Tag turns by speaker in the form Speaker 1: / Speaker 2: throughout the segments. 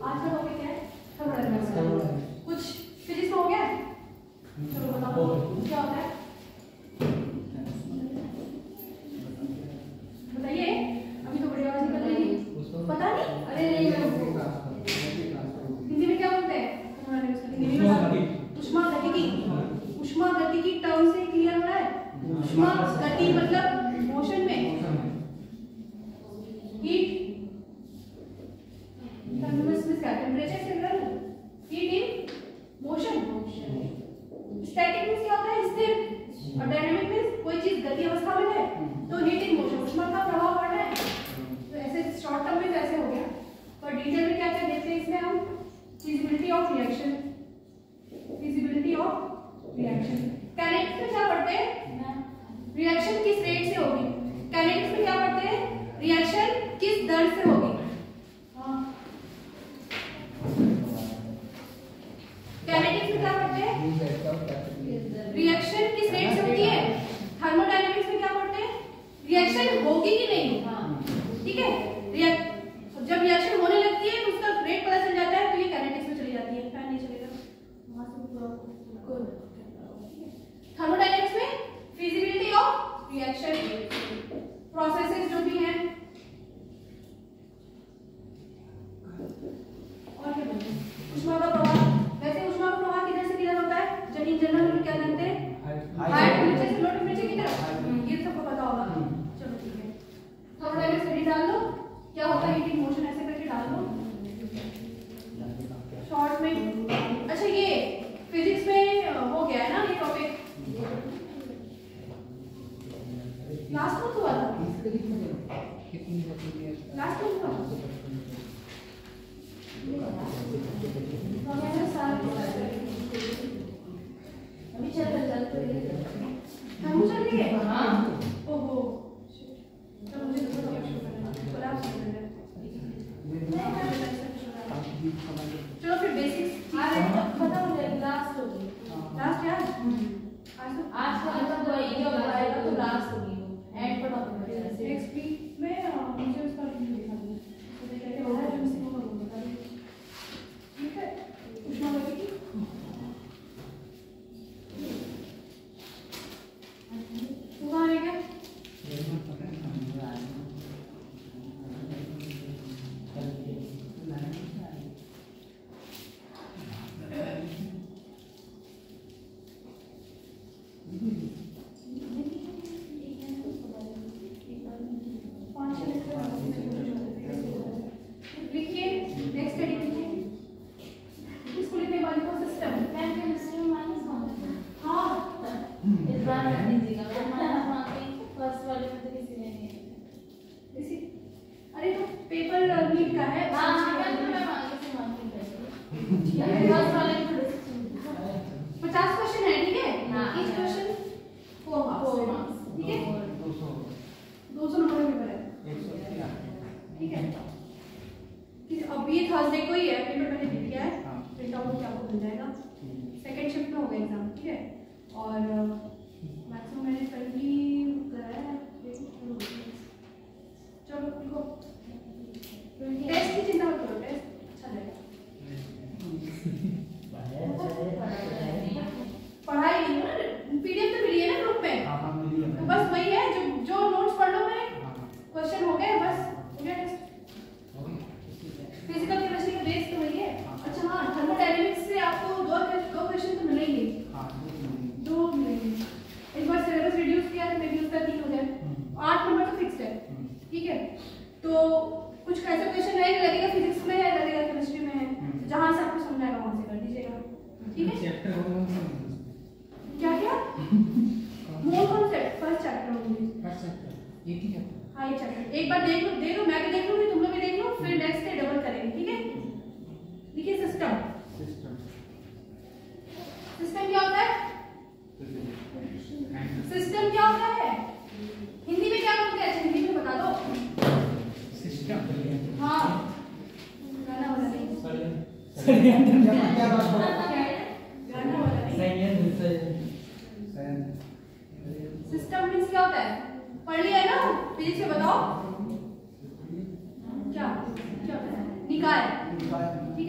Speaker 1: आज का टॉपिक है थर्मोडायनामिक्स। कुछ फिजिक्स में हो गया? चलो बताओ क्या होता है, बताइए। अभी तो बड़ी आवाज निकल रही है, पता नहीं। अरे नहीं, हिंदी में क्या बोलते हैं थर्मोडायनामिक्स? हिंदी में उष्मागतिकी। उष्मागतिकी टर्म से क्लियर हो रहा है? उष्मागति मतलब मोशन में हीट, टेम्परेचर से heat in motion. Static means क्या होता है? स्थिर। और डायनामिक मींस कोई चीज गति अवस्था में है तो हीट इन मोशन, ऊष्मा का प्रभाव बढ़ रहा है। तो ऐसे शॉर्ट टर्म में कैसे हो गया, पर डिटेल में क्या क्या देखते हैं इसमें हम? Feasibility of reaction. Feasibility of reaction. Kinetics में क्या पढ़ते हैं? रिएक्शन किस रेट से होगी। काइनेटिक्स में क्या पढ़ते हैं? रिएक्शन किस दर से होगी। काइनेटिक्स में क्या पढ़ते हैं? रिएक्शन किस रेट से होती है। थर्मोडायनामिक्स में क्या पढ़ते हैं? रिएक्शन होगी कि नहीं। ठीक है, जब रिएक्शन होने लगती है तो उसका रेट पता चल जाता है, तो ये काइनेटिक्स में चली जाती है। फैन नहीं चलेगा वहां से। थर्मोडायनामिक्स में फिजिबिलिटी ऑफ रिएक्शन, प्रोसेसेस जो भी हैं, और क्या बोलते हैं? उष्मा का प्रवाह। वैसे उष्मा का प्रवाह किधर से किधर होता है? इन जनरल में क्या जानते हैं? हाई टेम्परेचर से लो टेम्परेचर की तरफ। ये सबको पता होगा। चलो ठीक है, थर्मोडायनामिक्स में डाल दो क्या होता है, हीटिंग मोशन ऐसे करके डाल दो शॉर्ट में। अच्छा, ये फिजिक्स में हो गया है ना ये टॉपिक? लास्ट मंथ हुआ था। लास्ट मंथ हुआ अभी चल हम चल रही है। हाँ, ओहो चलो मुझे शुरू करना चलो फिर बेसिक्स खत्म हो जाएगी। लास्ट होगी, लास्ट यार आज तो अंत जो आएगा तो लास्ट होगी, वो एंड पर टॉपिक है। नेक्स्ट वीक में मुझे उसका रिव्यू दिखा दो, तो क्या क्या हो रहा है जो मिसिंग होगा वो बता दो। ठीक है, उष्मागतिकी कहाँ है क्या? लिखिए नेक्स्ट हेडिंग लिखिए। इसको लिखने वाले को सिस्टम मैम केमिस्ट्री में माइनस कौन है? हाँ इस बार रख दीजिएगा, मैं माइनस मार्क फर्स्ट वाले में तो किसी ने नहीं है इसी। अरे तो पेपर लीक का है। हाँ मैं आगे से मार्क नहीं करूंगी फर्स्ट वाले में। 50 क्वेश्चन है, ठीक है? ईच क्वेश्चन 4 मार्क्स, ठीक है? 200 नंबर का पेपर है, ठीक है? अब ये थर्सडे को ही है, पेपर मैंने दे दिया है, प्रिंट आउट क्या आपको मिल जाएगा। सेकंड शिफ्ट में होगा एग्जाम, ठीक है? और मैक्सिमम मैंने कल ही कराया है। चलो लिखो, टेस्ट की चिंता मत करो, टेस्ट अच्छा जाएगा। पढ़ाई नहीं है, पीडीएफ तो मिली है ना ग्रुप में, तो बस वही है जो नोट्स पढ़ लो मेरे, क्वेश्चन हो गए बस, हो गया टेस्ट। फिजिकल केमिस्ट्री का बेस तो वही है। अच्छा हाँ, थर्मोडायनामिक्स से आपको दो क्वेश्चन तो मिलेंगे, दो मिलेंगे। इस बार सिलेबस रिड्यूस किया तो मे बी उसका 3 हो जाए, 8 नंबर तो फिक्स्ड है, ठीक है? तो कुछ कैसे क्वेश्चन रहेगा, लगेगा फिजिक्स में है, लगेगा केमिस्ट्री में है, जहां से आपको समझ आएगा वहां से कर दीजिएगा, ठीक है? क्या क्या मोर कॉन्सेप्ट फर्स्ट चैप्टर होंगे, फर्स्ट चैप्टर एक ही चैप्टर। हाँ ये चैप्टर एक बार देख लो, मैं भी देख लूंगी, तुम लोग भी देख लो, फिर नेक्स्ट डे डबल करेंगे, ठीक है? देखिए सिस्टम, सिस्टम क्या होता है? सिस्टम क्या होता है? हिंदी में क्या बोलते हैं? हिंदी में बता दो। सिस्टम, हाँ गाना वाला नहीं, गाना वाला नहीं। सिस्टम मींस क्या होता है? पढ़ लिया है ना फिजिक्स में? बताओ क्या क्या होता है? निकाय, ठीक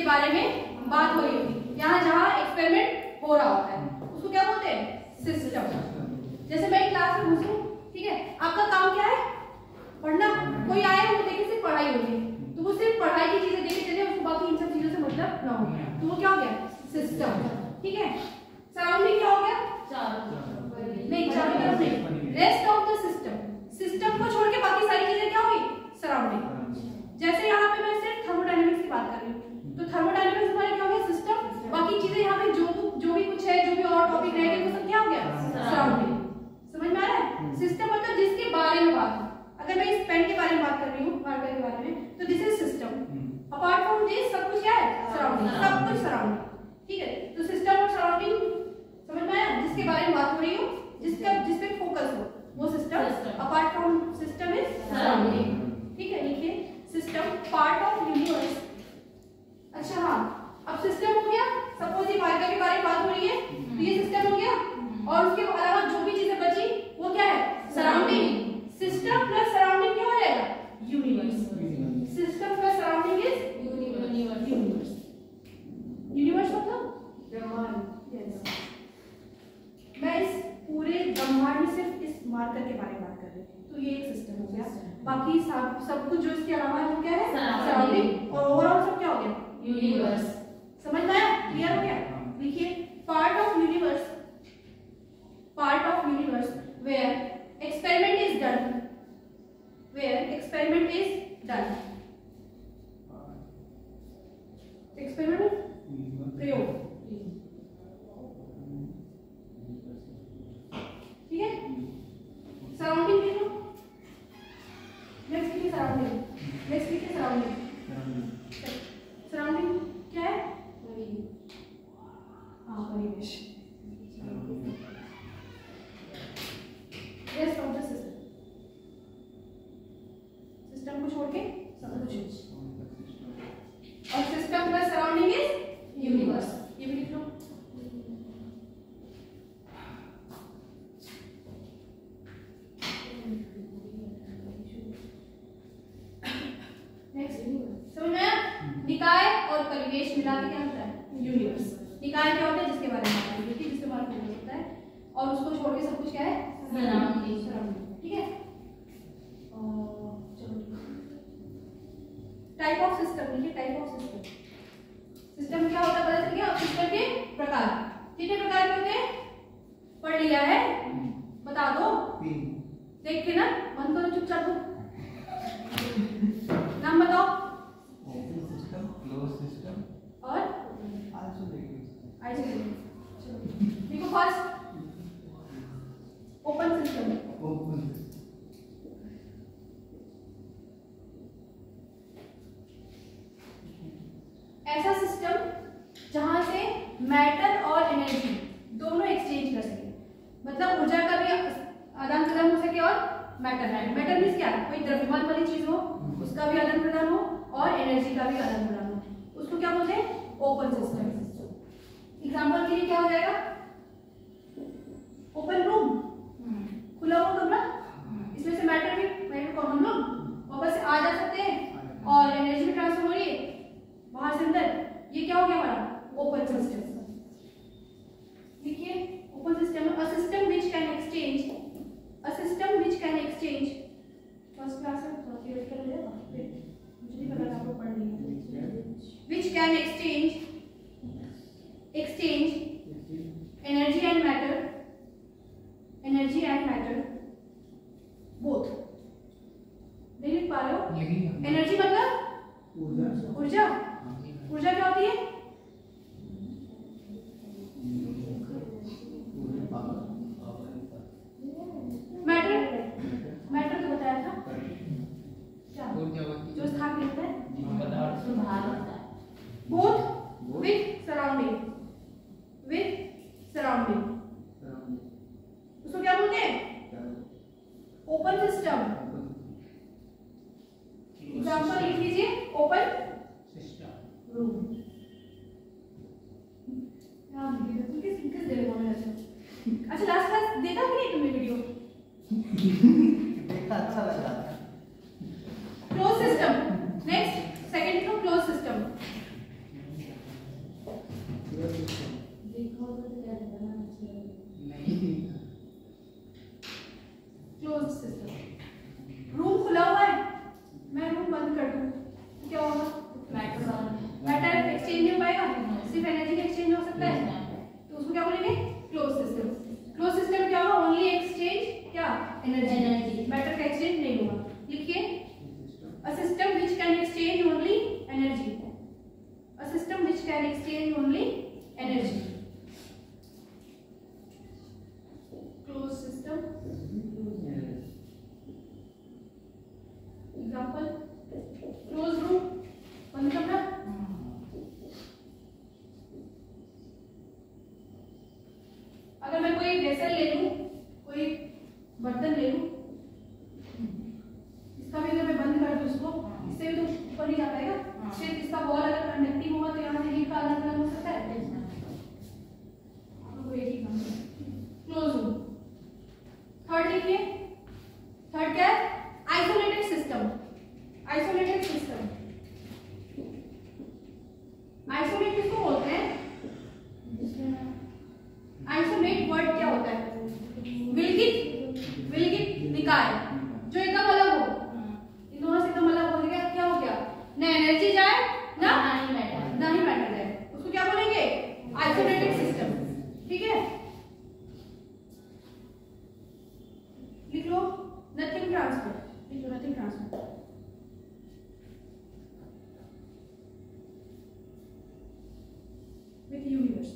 Speaker 1: बारे में बात हो रही होगी। यहाँ जहाँ एक्सपेरिमेंट हो रहा होता है उसको क्या बोलते हैं? सिस्टम। जैसे मैं क्लास में घुसूं, ठीक है, आपका काम क्या है? पढ़ना। कोई आए वो देखे सिर्फ पढ़ाई हो रही है तो वो सिर्फ पढ़ाई की चीजें देखे चले, उसको बाकी इन सब चीजों से मतलब ना हो, तो वो क्या हो गया? सिस्टम। ठीक है। सराउंडिंग क्या हो गया? नहीं, चारों तरफ नहीं, rest of the system. System को छोड़ के बाकी सारी चीजें क्या हुई? सराउंडिंग। जैसे यहाँ पे मैं सिर्फ थर्मोडायनेमिक्स की बात कर रही हूँ तो थर्मोडायनेमिक्स हमारा क्या हो गया? सिस्टम। बाकी चीजें यहाँ पे जो भी कुछ है, जो भी और टॉपिक रह गए वो सब क्या हो गया? सराउंडिंग। समझ में आ रहा है? सिस्टम मतलब जिसके बारे में बात हो। अगर मैं इस पेन के बारे में बात कर रही हूँ, मार्कर के बारे में, तो this is system. Apart from this सब कुछ क्या है? सराउंडिंग। सब कुछ सराउंडिंग। ठीक है, तो सिस्टम और सराउंडिंग समझ में आया? जिसके बारे में बात हो रही हो, जिस पे फोकस हो, वो system. Apart from system is surrounding. ठीक है, लिखिए सिस्टम पार्ट ऑफ यूनिवर्स। अच्छा हाँ, अब सिस्टम हो गया। सपोज ये मार्कर के बारे में बात हो रही है तो ये सिस्टम हो गया, और उसके अलावा जो भी चीजें बची वो क्या है? सराउंडिंग। सिस्टम प्लस सराउंडिंग क्या हो जाएगा? Universe. System plus surrounding is universe. Universe मतलब ब्रह्मांड। यस, मैं इस पूरे ब्रह्मांड में सिर्फ इस मार्कर के बारे में बात कर रही हूँ, तो ये एक सिस्टम हो गया। बाकी सब कुछ जो इसके अलावा है वो क्या है? सराउंडिंग। और ओवरऑल सब क्या हो गया? यूनिवर्स। समझ में आया? क्लियर हो गया? लिखिए part of universe. Part of universe where experiment is done. Where experiment is done. Experiment प्रयोग। ठीक है, सराउंडिंग लिखो। नेक्स्ट लिखिए सराउंडिंग। नेक्स्ट लिखिए सराउंडिंग। सराउंडिंग क्या है? हाँ, परिवेश। Rest of the system. System को छोड़ के सब कुछ। और system plus surrounding is universe. ये भी लिख लो। नेक्स्ट समझ में आया? निकाय और परिवेश मिला के क्या होता है? यूनिवर्स। निकाय क्या होता है? जिसके बारे में बात करेंगे, जिसके बारे में होता है, और उसको छोड़ के सब कुछ क्या है? सराउंडिंग। ठीक है। टाइप ऑफ सिस्टम लिखिए। Type of system. सिस्टम क्या होता है पता चल गया? सिस्टम के प्रकार। कितने प्रकार के होते हैं? पढ़ लिया है? बता दो। देख के ना बंद करो चुपचाप। नाम बताओ।
Speaker 2: ओपन सिस्टम, क्लोज सिस्टम
Speaker 1: और आइसोलेटेड। देखो फर्स्ट ओपन सिस्टम। ऐसा सिस्टम जहां से मैटर और एनर्जी दोनों एक्सचेंज कर सके, मतलब ऊर्जा का भी आदान प्रदान हो सके और मैटर मीन्स क्या? कोई द्रव्यमान वाली चीज हो उसका भी आदान प्रदान हो और एनर्जी का भी आदान प्रदान हो, उसको क्या बोलते हैं? Open system. एग्जांपल के लिए क्या हो जाएगा? ओपन रूम, खुला हुआ कमरा, इसमें से मैटर को हम लोग वापस से आ जा सकते हैं और एनर्जी भी ट्रांसफर हो रही है बाहर से अंदर। ये क्या हो गया हमारा? Open system. देखिए open system, a system which can exchange, a system which can exchange. First class में थोड़ा क्लियर कर लेगा, मुझे नहीं पता आपको पढ़ लिया। Which can exchange energy and matter both. नहीं लिख पा रहे हो? एनर्जी मतलब ऊर्जा। ऊर्जा क्या होती है? मैटर तो बताया था क्या? जो स्थान मिलता है बोथ विथ सराउंडिंग। उसको क्या बोलते हैं? Open system. एग्जांपल लिख लीजिए। Open system room. किस देर में? अच्छा लास्ट क्लास देखा कि नहीं तुमने वीडियो?
Speaker 2: देखा, अच्छा लगा।
Speaker 1: Close system. नेक्स्ट सेकंड को क्लोज सिस्टम। देखो तो क्या रहता है
Speaker 2: नहीं
Speaker 1: क्लोज सिस्टम। रूम खुला हुआ है, मैं रूम बंद कर दूं तो क्या होगा? मैटर एक्सचेंज नहीं हो पाएगा, सिर्फ एनर्जी का एक्सचेंज हो सकता है, तो उसको क्या बोलेंगे? Close system. क्लोज सिस्टम क्या होगा? ओनली एक्सचेंज क्या? एनर्जी। मैटर का एक्सचेंज नहीं होगा। लिखिए a system which can exchange only energy. A system which can exchange only energy. Close system. Example close room, बंद कमरा। अगर मैं कोई वेसल ले लूं, कोई बर्तन ले लूं, इसका भी अगर मैं बंद कर दूं इसको, इससे भी तो ऊपर नहीं जा पाएगा। सिर्फ इसका वॉल अगर कंडक्टिव होगा तो यहाँ से हीट का आदान प्रदान हो सकता है। तो एक ही काम है क्लोज रूम। थर्ड लिखिए, थर्ड क्या है? Isolated system. Isolated system. Isolate किसको बोलते हैं? आइसोलेट वर्ड क्या होता है? विलगित, विलगित निकाय, जो एकदम अलग हो। इन दोनों से एकदम अलग हो गया, क्या हो गया? ना एनर्जी जाए ना ही मैटर जाए, उसको क्या बोलेंगे? Isolated system. ठीक है, लिख लो नथिंग ट्रांसफर। लिख लो nothing transfer. With universe.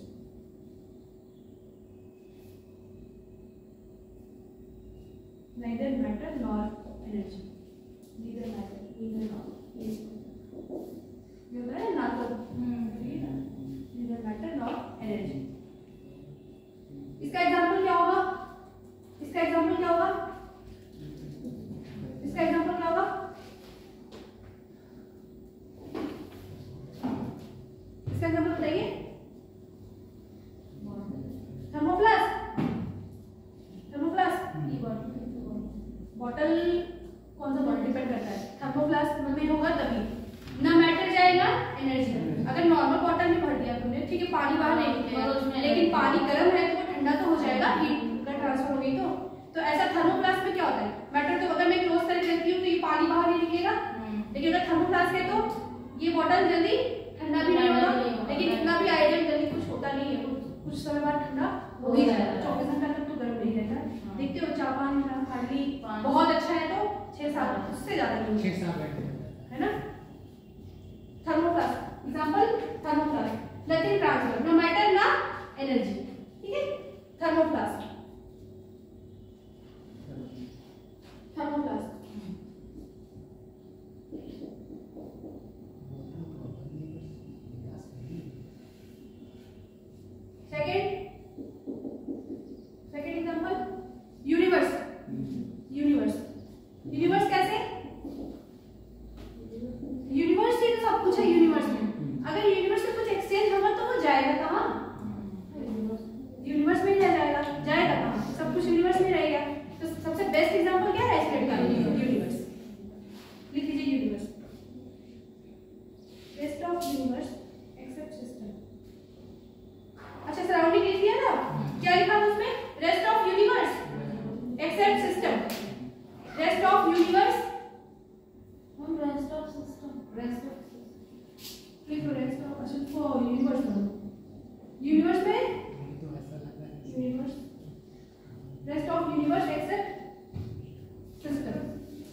Speaker 1: neither matter nor energy, neither matter neither nor ये होता है ना, तो neither matter nor energy। इसका एग्जांपल क्या होगा? इसका एग्जांपल क्या होगा? इसका एग्जांपल क्या होगा? इसका एग्जांपल बताइए। थर्मोप्लास्ट। थर्मोप्लास्ट बॉटल, कौन सा बॉटल डिपेंड करता है? थर्मोप्लास्ट में होगा तभी ना मैटर जाएगा एनर्जी। अगर नॉर्मल बॉटल में भर दिया तुमने, ठीक है, पानी बाहर नहीं निकलेगा, लेकिन पानी गर्म है तो वो ठंडा तो हो जाएगा, हीट का ट्रांसफर हो गई। तो ऐसा थर्मोप्लास्ट में क्या होता है? मैटर तो अगर मैं क्लोज करके रखती हूँ तो ये पानी बाहर नहीं निकलेगा, लेकिन अगर थर्मोप्लास्ट है तो ये बॉटल जल्दी ठंडा भी नहीं होगा, लेकिन इतना भी आइडियल जल्दी कुछ होता नहीं है, कुछ समय बाद ठंडा हो ही जाएगा। 24 घंटा तक तो गर्म नहीं रहता। देखते हो जापान हार्डली बहुत अच्छा है तो 6-7, उससे ज्यादा नहीं,
Speaker 2: 6-7 घंटे
Speaker 1: है ना। Thermoplast example, thermoplast nothing transfer, ना मैटर ना एनर्जी। ठीक है, thermoplast. Thermoplast second example universe. Universe, universe कैसे? यूनिवर्स से तो सब कुछ है यूनिवर्स में। अगर यूनिवर्स में कुछ एक्सचेंज होगा तो वो जाएगा कहाँ? यूनिवर्स में ही रह जाएगा, जाएगा कहाँ? सब कुछ यूनिवर्स में रहेगा। तो सबसे बेस्ट एग्जांपल क्या है आइसोलेट का? यूनिवर्स। लिख लीजिए universe. Rest of universe except system. अच्छा, सराउंडिंग लिख दिया ना, क्या लिखा था उसमें? Rest of universe except system. Rest of universe, हम rest of system, rest of लिख लो, रेस्ट ऑफ। अच्छा तो यूनिवर्स में, यूनिवर्स में
Speaker 2: तो ऐसा लगा
Speaker 1: universe, rest of universe except system.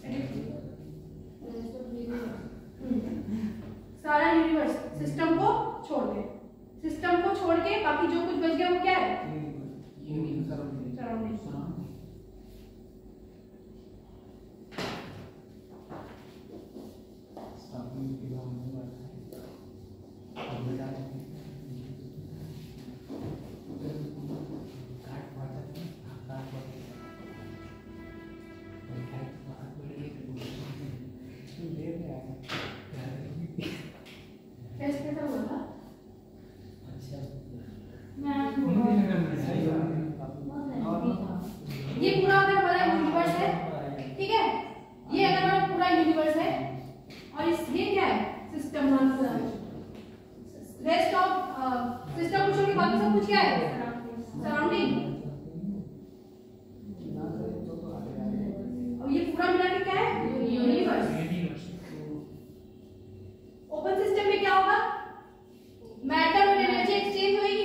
Speaker 1: सारा यूनिवर्स सिस्टम को छोड़ के, सिस्टम को छोड़ के बाकी जो कुछ बच गया वो क्या है? सराउंडिंग। कैसा हुआ था? ये पूरा अगर हमारा यूनिवर्स है, ठीक है, ये अगर हमारा पूरा यूनिवर्स है और इस ये क्या है? सिस्टम। रेस्ट ऑफ सिस्टम पूछोगे, बाकी सब कुछ क्या है? सराउंडिंग। और ये पूरा मिला के क्या है? यूनिवर्स। ओपन सिस्टम में क्या होगा? मैटर और एनर्जी एक्सचेंज होगी।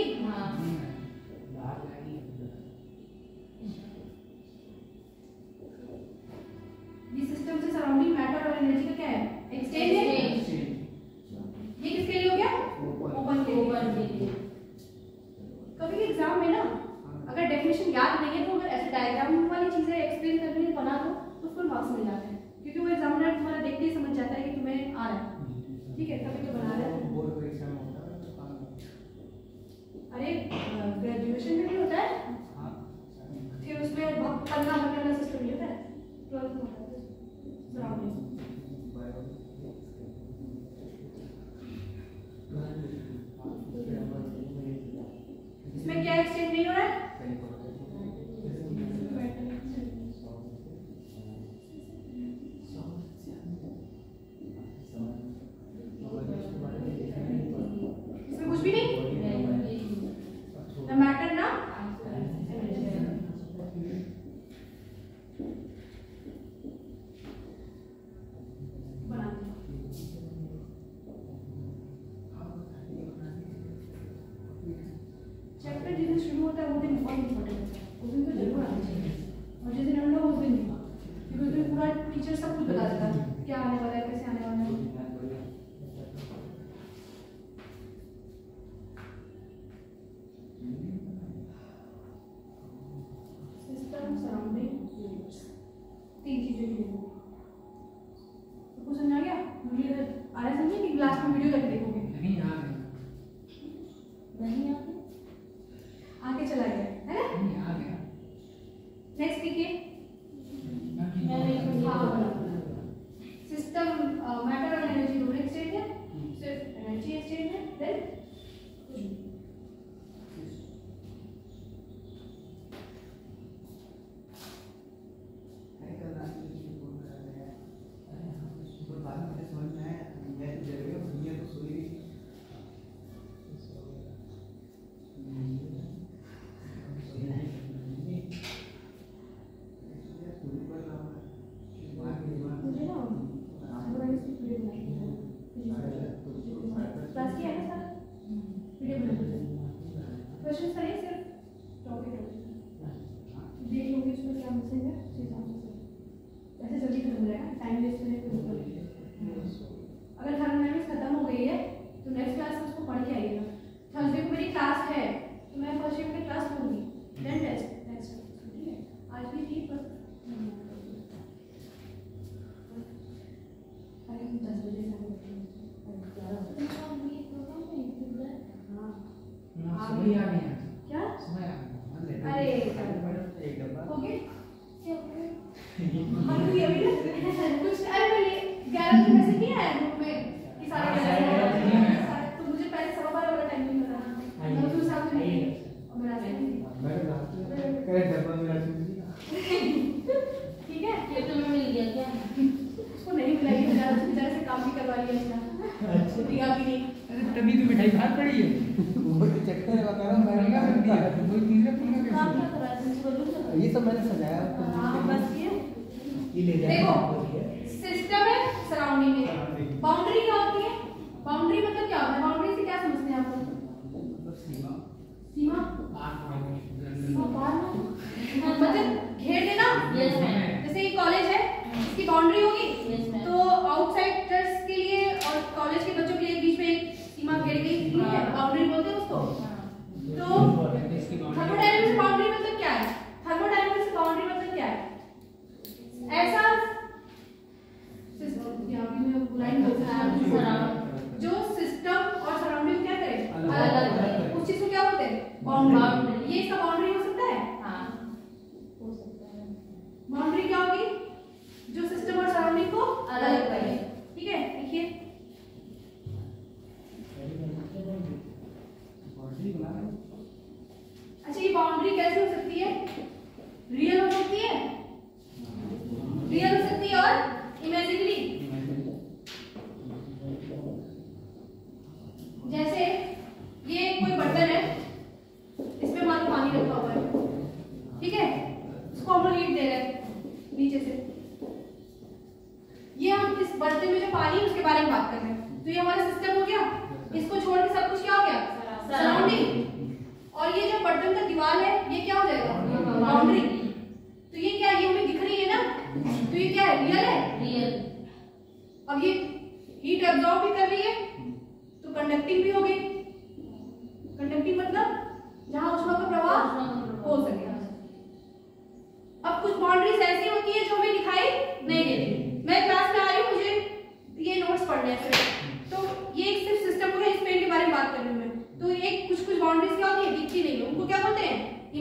Speaker 1: ये सिस्टम से सराउंडिंग मैटर और एनर्जी का क्या है? एक्सचेंज है। ये किसके लिए हो गया? ओपन के लिए। कभी एग्जाम में ना अगर डेफिनेशन याद नहीं है तो अगर ऐसे डायग्राम वाली चीजें एक्सप्लेन करने के लिए बना दो तो फुल मार्क्स मिल जाते हैं, क्योंकि वो एग्जामिनर तुम्हारा देखते ही समझ जाता है कि तुम्हें आ रहा है। ठीक है, तभी तो बना रहे हैं। अरे ग्रेजुएशन में भी होता है, फिर उसमें पन्ना भरने वाला सिस्टम नहीं होता है, 12th में होता है सराउंडिंग। इसमें क्या एक्सचेंज नहीं हो रहा है? इसमें कुछ भी नहीं, मैटर ना बना। चैप्टर जिस दिन शुरू होता है वो दिन बहुत इंपॉर्टेंट होता है, उस दिन तो जरूर आना चाहिए, और जिस दिन एंड हो उस दिन नहीं, क्योंकि उस दिन पूरा टीचर सब कुछ बता देता है क्या आने वाला है, कैसे आने वाला है। सिस्टम, सराउंडिंग, यूनिवर्स, 3 चीजें की हो। तो कुछ समझ आ गया? वीडियो आ रहा है समझे कि क्लास में वीडियो करके देखोगे?
Speaker 2: नहीं आ गया,
Speaker 1: नहीं आगे चला गया है ना?
Speaker 2: नहीं आ गया।
Speaker 1: नेक्स्ट देखिए, सिस्टम मैटर और एनर्जी दोनों एक्सचेंज है, सिर्फ एनर्जी एक्सचेंज है। देन क्वेश्चन करिए, सिर्फ टॉपिक देख लोगे उसमें क्या मिसिंग है, उस हिसाब से ऐसे जल्दी खत्म हो जाएगा, टाइम वेस्ट करने की जरूरत नहीं है। अगर थर्मोडायनेमिक्स खत्म हो गई है तो नेक्स्ट क्लास में उसको पढ़ के आइएगा। थर्सडे को मेरी क्लास है तो मैं फर्स्ट यूनिट में क्लास लूँगी, देन टेस्ट नेक्स्ट। ठीक है, आज भी थी पर अरे हम 10 बजे से
Speaker 2: समझ आ गया
Speaker 1: क्या?
Speaker 2: समझ आ गया।
Speaker 1: अरे
Speaker 2: एक डब्बा
Speaker 1: हो गए हम भी अभी कुछ अरे पहले 11 बजे मैसेज नहीं आया ग्रुप में कि सारे 11 सारे, तो मुझे पहले 12:15 वाला टाइमिंग बताना, मैं तो साथ में नहीं और मेरा
Speaker 2: मैं डब्बा मेरा
Speaker 1: ठीक है।
Speaker 3: ये तुम्हें मिल गया क्या?
Speaker 1: उसको नहीं मिला, ये बेचारे से काम भी करवा लिया इसका, अच्छा दिया भी नहीं।
Speaker 2: तभी तो मिठाई बाहर पड़ी है, वो तो चक्कर लगा रहा हूं, मैंने क्या कर दिया, वो तीसरे पंगे में
Speaker 1: काम क्या करा तुम बोलो?
Speaker 2: ये सब मैंने सजाया।
Speaker 1: हां बस ये
Speaker 2: ले जा।
Speaker 1: देखो सिस्टम है, सराउंडिंग है, बाउंड्री क्या होती है? बाउंड्री मतलब क्या होता है? बाउंड्री से क्या समझते हैं आप लोग?
Speaker 2: सीमा
Speaker 1: सीमा मतलब घेर देना।
Speaker 3: Yes ma'am.
Speaker 1: जैसे ये कॉलेज है, इसकी बाउंड्री होगी,
Speaker 3: यस मैम।
Speaker 1: तो आउटसाइडर्स के लिए और कॉलेज के बच्चों के लिए बीच में एक सीमा घेर गई, ठीक है, बाउंड्री बोलते हैं उसको। तो थर्मोडायनामिक्स से बाउंड्री मतलब क्या है? थर्मोडायनामिक्स से बाउंड्री मतलब क्या है? ऐसा सिस्टम यहाँ भी मैं लाइन बोल सकती हूँ जो सिस्टम और सराउंडिंग क्या करे अलग, उस चीज को क्या बोलते हैं? बाउंड्री। ये इसका बाउंड्री हो सकता है?
Speaker 3: हाँ हो सकता है।
Speaker 1: बाउंड्री क्या होगी? जो सिस्टम और सराउंडिंग को अलग करे। ठीक है, देखिए अच्छा ये बाउंड्री कैसे हो सकती है? रियल हो सकती है, रियल हो सकती है और इमेजिनरी। जैसे ये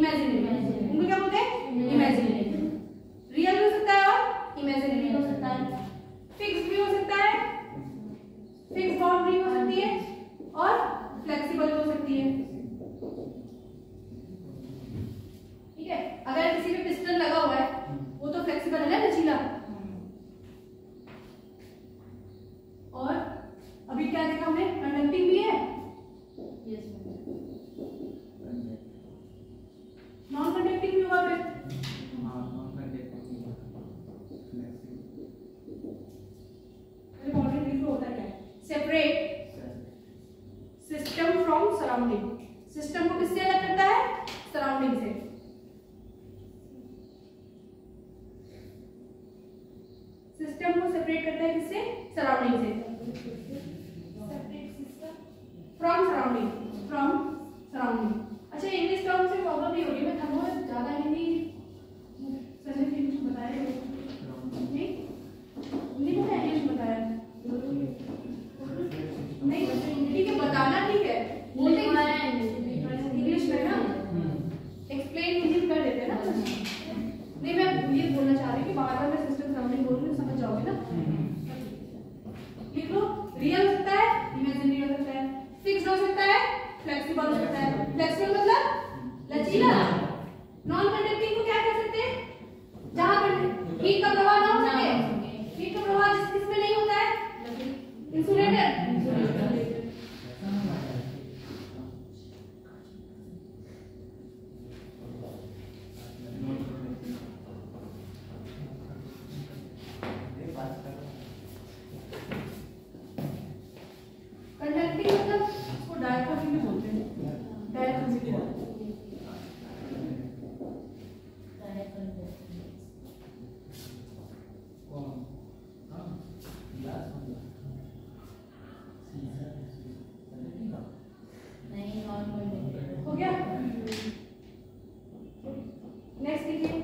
Speaker 1: इमेजिनरी। उनको क्या बोलते हैं? इमेजिनरी। रियल भी हो सकता है और इमेजिनरी भी हो सकता है। फिक्स भी हो सकता है, फिक्स बाउंड्री हो सकती है और फ्लेक्सिबल हो सकती है। ठीक है, अगर किसी पे पिस्टन लगा हुआ है वो तो फ्लेक्सिबल है ना, लचीला। और अभी क्या देखा हमने? कंडक्टिंग भी है, नॉन कंडक्टिंग भी होगा फिर। होता क्या है? Separate system from surrounding. System को किससे अलग करता है? सराउंडिंग से। सिस्टम को सेपरेट करता है किससे? सराउंडिंग से। From surrounding, from surrounding. अच्छा, इंग्लिश टर्म से प्रॉब्लम नहीं होगी। मैं थर्मो ज्यादा हिंदी संजय जी कुछ बताया नहीं, हिंदी में इंग्लिश बताया नहीं, ठीक है बताना ठीक है, बोलते इंग्लिश में ना, एक्सप्लेन हिंदी में कर देते हैं ना। नहीं, मैं ये बोलना चाह रही हूँ कि बार बार मैं सिस्टम सराउंडिंग बोल रही हूँ, समझ जाओगे ना। लिख लो, रियल हो सकता है, इमेजिनरी हो सकता है, फिक्स्ड हो सकता है, फ्लेक्सिबल हो सकता है। फ्लेक्सिबल मतलब लचीला। नॉन कंडक्टिंग को क्या कह सकते हैं? जहां पर हीट का प्रवाह ना हो सके। हीट का प्रवाह जिसमें नहीं होता है, इंसुलेटर। कंडक्टिंग मतलब उसको डायफ्राम भी बोलते हैं, डायफ्राम भी बोलते हैं। हो गया? नेक्स्ट देखिए,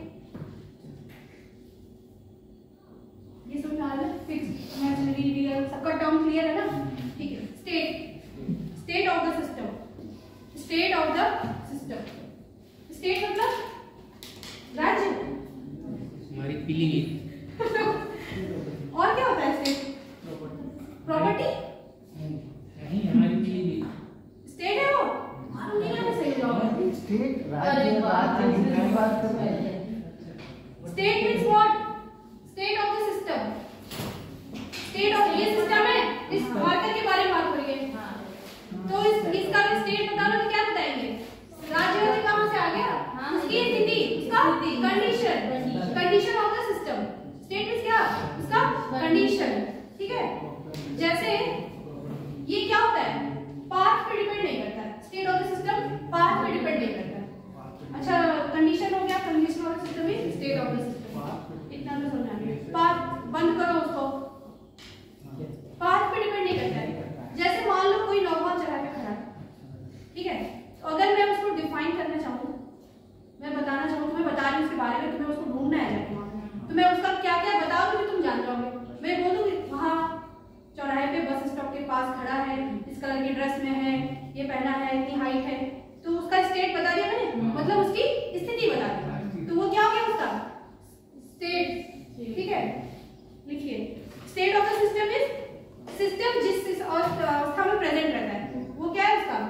Speaker 1: ये समझ आ रहा है? फिक्स, इमेजिनरी, रियल, सबका टर्म क्लियर है ना? ठीक है। State of the system. State of the system. State मतलब राज्य,
Speaker 2: हमारी फीलिंग।
Speaker 1: और क्या होता है स्टेट? प्रॉपर्टी।
Speaker 2: नहीं, हमारी फीलिंग
Speaker 1: स्टेट है वो, मालूम नहीं क्या सही जवाब है।
Speaker 4: स्टेट राज्य बात कर रहे हैं।
Speaker 1: State means what? State of the system. State of ये सिस्टम है, इस मार्कर के बारे में बात करेंगे। तो इसका भी स्टेट बता लो तो क्या बताएंगे? राज्य होते कहां से आ गया? उसकी स्थिति, उसका condition, condition of the system. State means क्या? उसका कंडीशन। ठीक है, जैसे ये क्या होता है? पाथ पे डिपेंड नहीं करता है। State of the system path पे डिपेंड नहीं करता है। अच्छा, कंडीशन हो गया, condition of the system is state of the system. इतना तो समझ आ गया। पाथ बंद करो उसको, पाथ पे डिपेंड नहीं करता है। जैसे मान लो कोई नौका चला के खड़ा है, ठीक है, तो अगर मैं उसको डिफाइन करना चाहूँ, मैं बताना चाहूँ, तुम्हें बता रही हूँ उसके बारे में, तुम्हें उसको ढूंढना है जाके वहाँ, तो मैं उसका क्या क्या बता दूँ तुम जान जाओगे। मैं बोल दूँगी वहाँ चौराहे पे बस स्टॉप के पास खड़ा है, इस कलर की ड्रेस में है, ये पहना है, इतनी हाइट है, तो उसका स्टेट बता दिया मैंने, मतलब उसकी स्थिति बता दी। तो वो क्या हो गया उसका स्टेट। ठीक है, लिखिए, state of the system is system जिस अवस्था में प्रेजेंट रहता है, वो क्या है उसका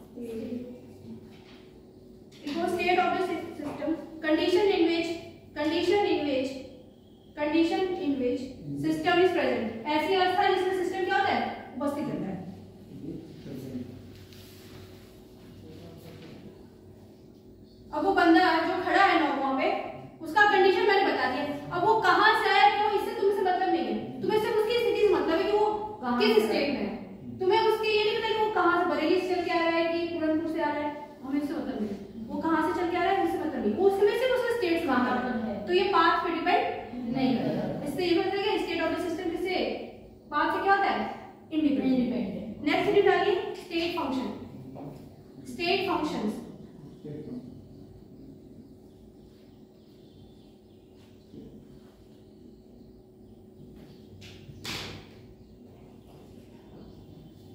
Speaker 1: state of the system. Condition in which system is present, ऐसी अवस्था जिसमें सिस्टम क्या होता है? उपस्थित रहता है। अब वो बंदा जो खड़ा है नौका पे, उसका कंडीशन मैंने बता दिया। अब वो कहां से आया क्यों, इससे तुमसे मतलब नहीं है, तुम्हें सिर्फ उसकी स्थिति से मतलब है कि वो किस स्टेट में है। तुम्हें उसके ये नहीं पता कि वो कहां से बरेली से चल के आ रहा है कि पूरनपुर से आ रहा है, हमें इससे मतलब नहीं। वो कहां से चल के आ रहा है उससे मतलब नहीं, वो उसमें सिर्फ उसका स्टेट से मतलब है। तो ये पाथ पे डिपेंड नहीं करता। इससे ये पता है स्टेट ऑफ द सिस्टम किससे, पाथ से क्या होता है? इंडिपेंडेंट। नेक्स्ट हेडिंग डालिए, स्टेट फंक्शन। State functions.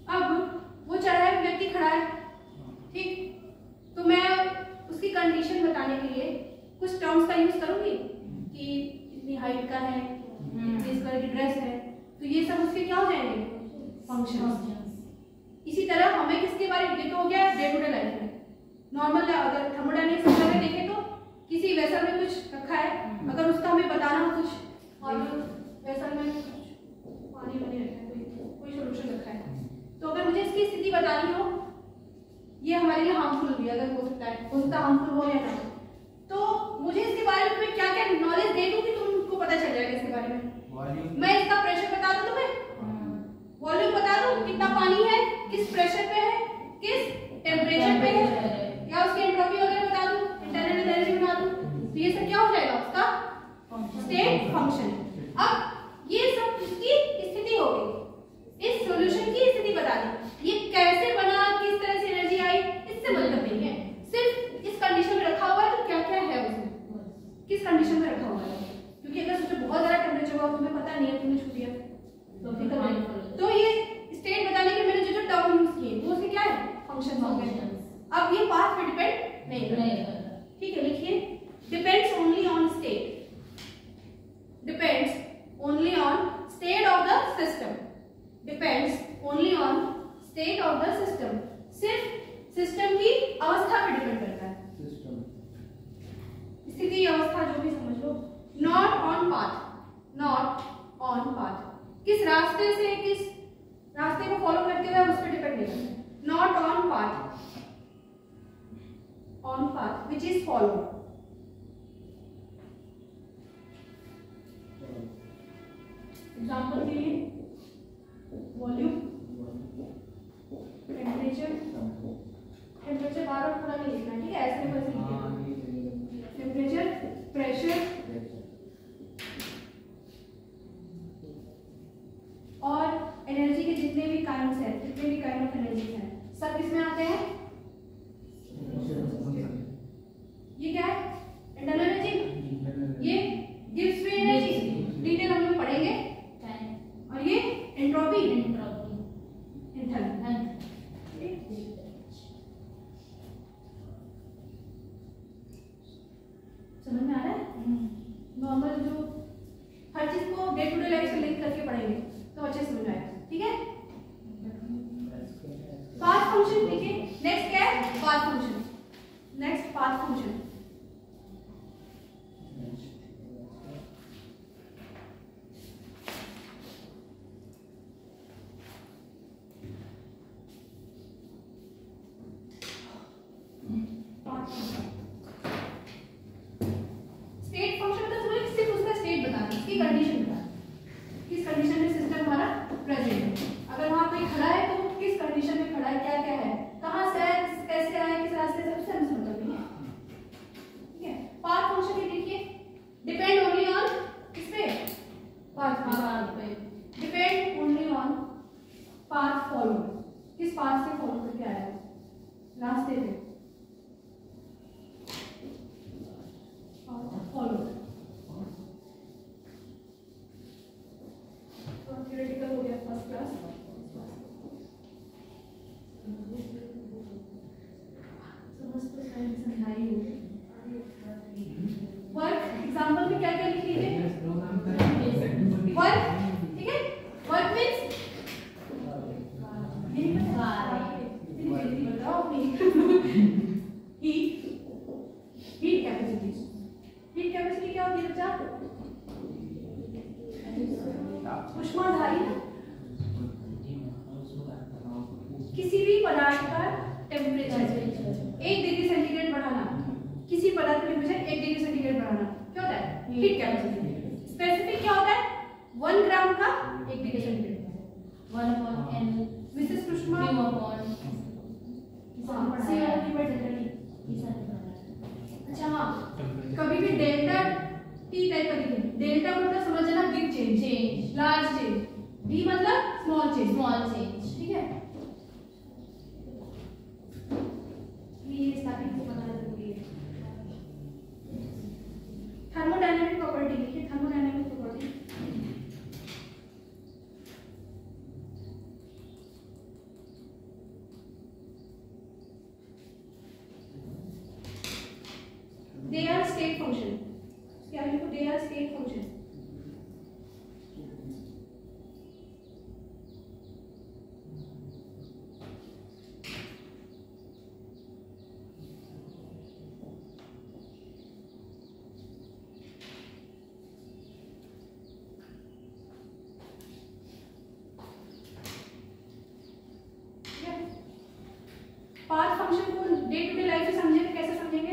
Speaker 1: अब वो चढ़ा है, व्यक्ति खड़ा है, ठीक, तो मैं उसकी कंडीशन के लिए कुछ टर्म्स का यूज करूंगी कि इतनी हाइट का है, इस कलर की ड्रेस है, तो ये सब उसके क्या हो जाएंगे? फंक्शंस। इसी तरह हमें किसके बारे में, ये तो हो गया डे टू डे लाइफ में नॉर्मल। अगर थर्मोडायनेमिक्स में देखें तो किसी वेसल में कुछ रखा है, अगर उसका हमें बताना हो कुछ नॉर्मल वेसल में कुछ पानी बने रखा है, कोई सोल्यूशन रखा है, तो अगर मुझे इसकी स्थिति बतानी हो, ये हमारे लिए हार्मफुल भी अगर हो सकता है, हार्मफुल हो या ना हो, तो मुझे इसके बारे में क्या क्या नॉलेज दे दूं कि तुमको पता चल जाएगा इसके बारे में। मैं इसका प्रेशर बता दूं तुम्हें, वॉल्यूम बता दूं कितना पानी है, किस प्रेशर पे है, किस टेम्परेचर पे है, या उसकी एंट्रोपी वगैरह बता दूं, इंटरनल एनर्जी बता दूं, तो ये सब क्या हो जाएगा? उसका स्टेट फंक्शन। अब ये सब इसकी स्थिति हो गई, इस सॉल्यूशन की स्थिति बता दी, ये कैसे बना, किस तरह से एनर्जी आई, इससे मतलब नहीं है, सिर्फ इस कंडीशन में रखा हुआ है तो क्या क्या है उसमें, किस कंडीशन में रखा हुआ है। क्योंकि अगर सोचो बहुत ज्यादा टेम्परेचर हुआ, तुम्हें पता नहीं है, तुमने छू दिया तो दिक्कत नहीं। तो ये स्टेट बताने के मैंने जो टर्म यूज किए वो उसके क्या है? फंक्शन हो गए। अब ये पाथ पे डिपेंड नहीं करता, ठीक है, लिखिए depends only on state, depends only on state of the system, depends only on state of the system, सिर्फ सिस्टम की अवस्था पे डिपेंड करता है, स्थिति अवस्था जो भी समझ लो। Not on path, not on path, किस रास्ते से, किस रास्ते को फॉलो करते हुए उस पर डिपेंड नहीं करता, not on path, on path which is followed. Example के लिए वॉल्यूम, टेम्परेचर, टेम्परेचर बार बार पूरा नहीं लिखना, ठीक है, ऐसे में बस लिखना, टेम्परेचर, प्रेशर और एनर्जी के जितने भी काइंड्स हैं, जितने भी काइंड ऑफ एनर्जी हैं, सब किसमें आते हैं? ये क्या है? इंटरनल एनर्जी, ये गिव्स फ्री एनर्जी, डिटेल हम लोग पढ़ेंगे, और ये एंट्रोपी, समझ में आ रहा है? नॉर्मल जो हर चीज को डे टू डे लाइफ से लिंक करके पढ़ेंगे तो अच्छे से समझ आएगा, ठीक है। पाथ फंक्शन, ठीक है, नेक्स्ट क्या है? Path function, next path function. State function मतलब सिर्फ उसका स्टेट बताना, इसकी कंडीशन बताना, किस कंडीशन में सिस्टम हमारा प्रेजेंट है, अगर वहां कोई खड़ा है तो किस कंडीशन में खड़ा है, क्या क्या है, कहां से आया, कैसे आया, किस रास्ते से, उससे हमसे मतलब नहीं है, ठीक है। पाथ फंक्शन ये देखिए, डिपेंड ओनली ऑन किस पे? पाथ पे, depend only on path follow, किस पाथ से फॉलो करके आया है, रास्ते पे फॉलो। थ्योरेटिकल हो गया फर्स्ट क्लास, समझाई होगी। वर्क एग्जांपल में क्या क्या लिख लीजिए? वर्क, ठीक है, work means heat, heat capacity, heat capacity क्या होती है बच्चा? ऊष्माधारी, किसी भी पदार्थ का टेम्परेचर 1 डिग्री सेंटीग्रेड बढ़ाना, किसी पदार्थ का टेम्परेचर 1 डिग्री सेंटीग्रेड बढ़ाना क्या होता है? Heat capacity. स्पेसिफिक क्या होता है? 1 ग्राम का 1 degree centigrade,
Speaker 3: 1/n
Speaker 1: Mrs Sushma अच्छा हाँ, कभी भी डेल्टा टी टाइप का लिखें, डेल्टा मतलब समझ लेना big change, large change, D मतलब स्मॉल चेंज, ठीक है। ये स्टार्टिंग से बताना जरूरी है। थर्मोडायनामिक प्रॉपर्टी लिखिए, थर्मोडायनामिक प्रॉपर्टी, फंक्शन, क्या लिखो, they are state function. Path function को डे टू डे लाइफ में समझेंगे, कैसे समझेंगे?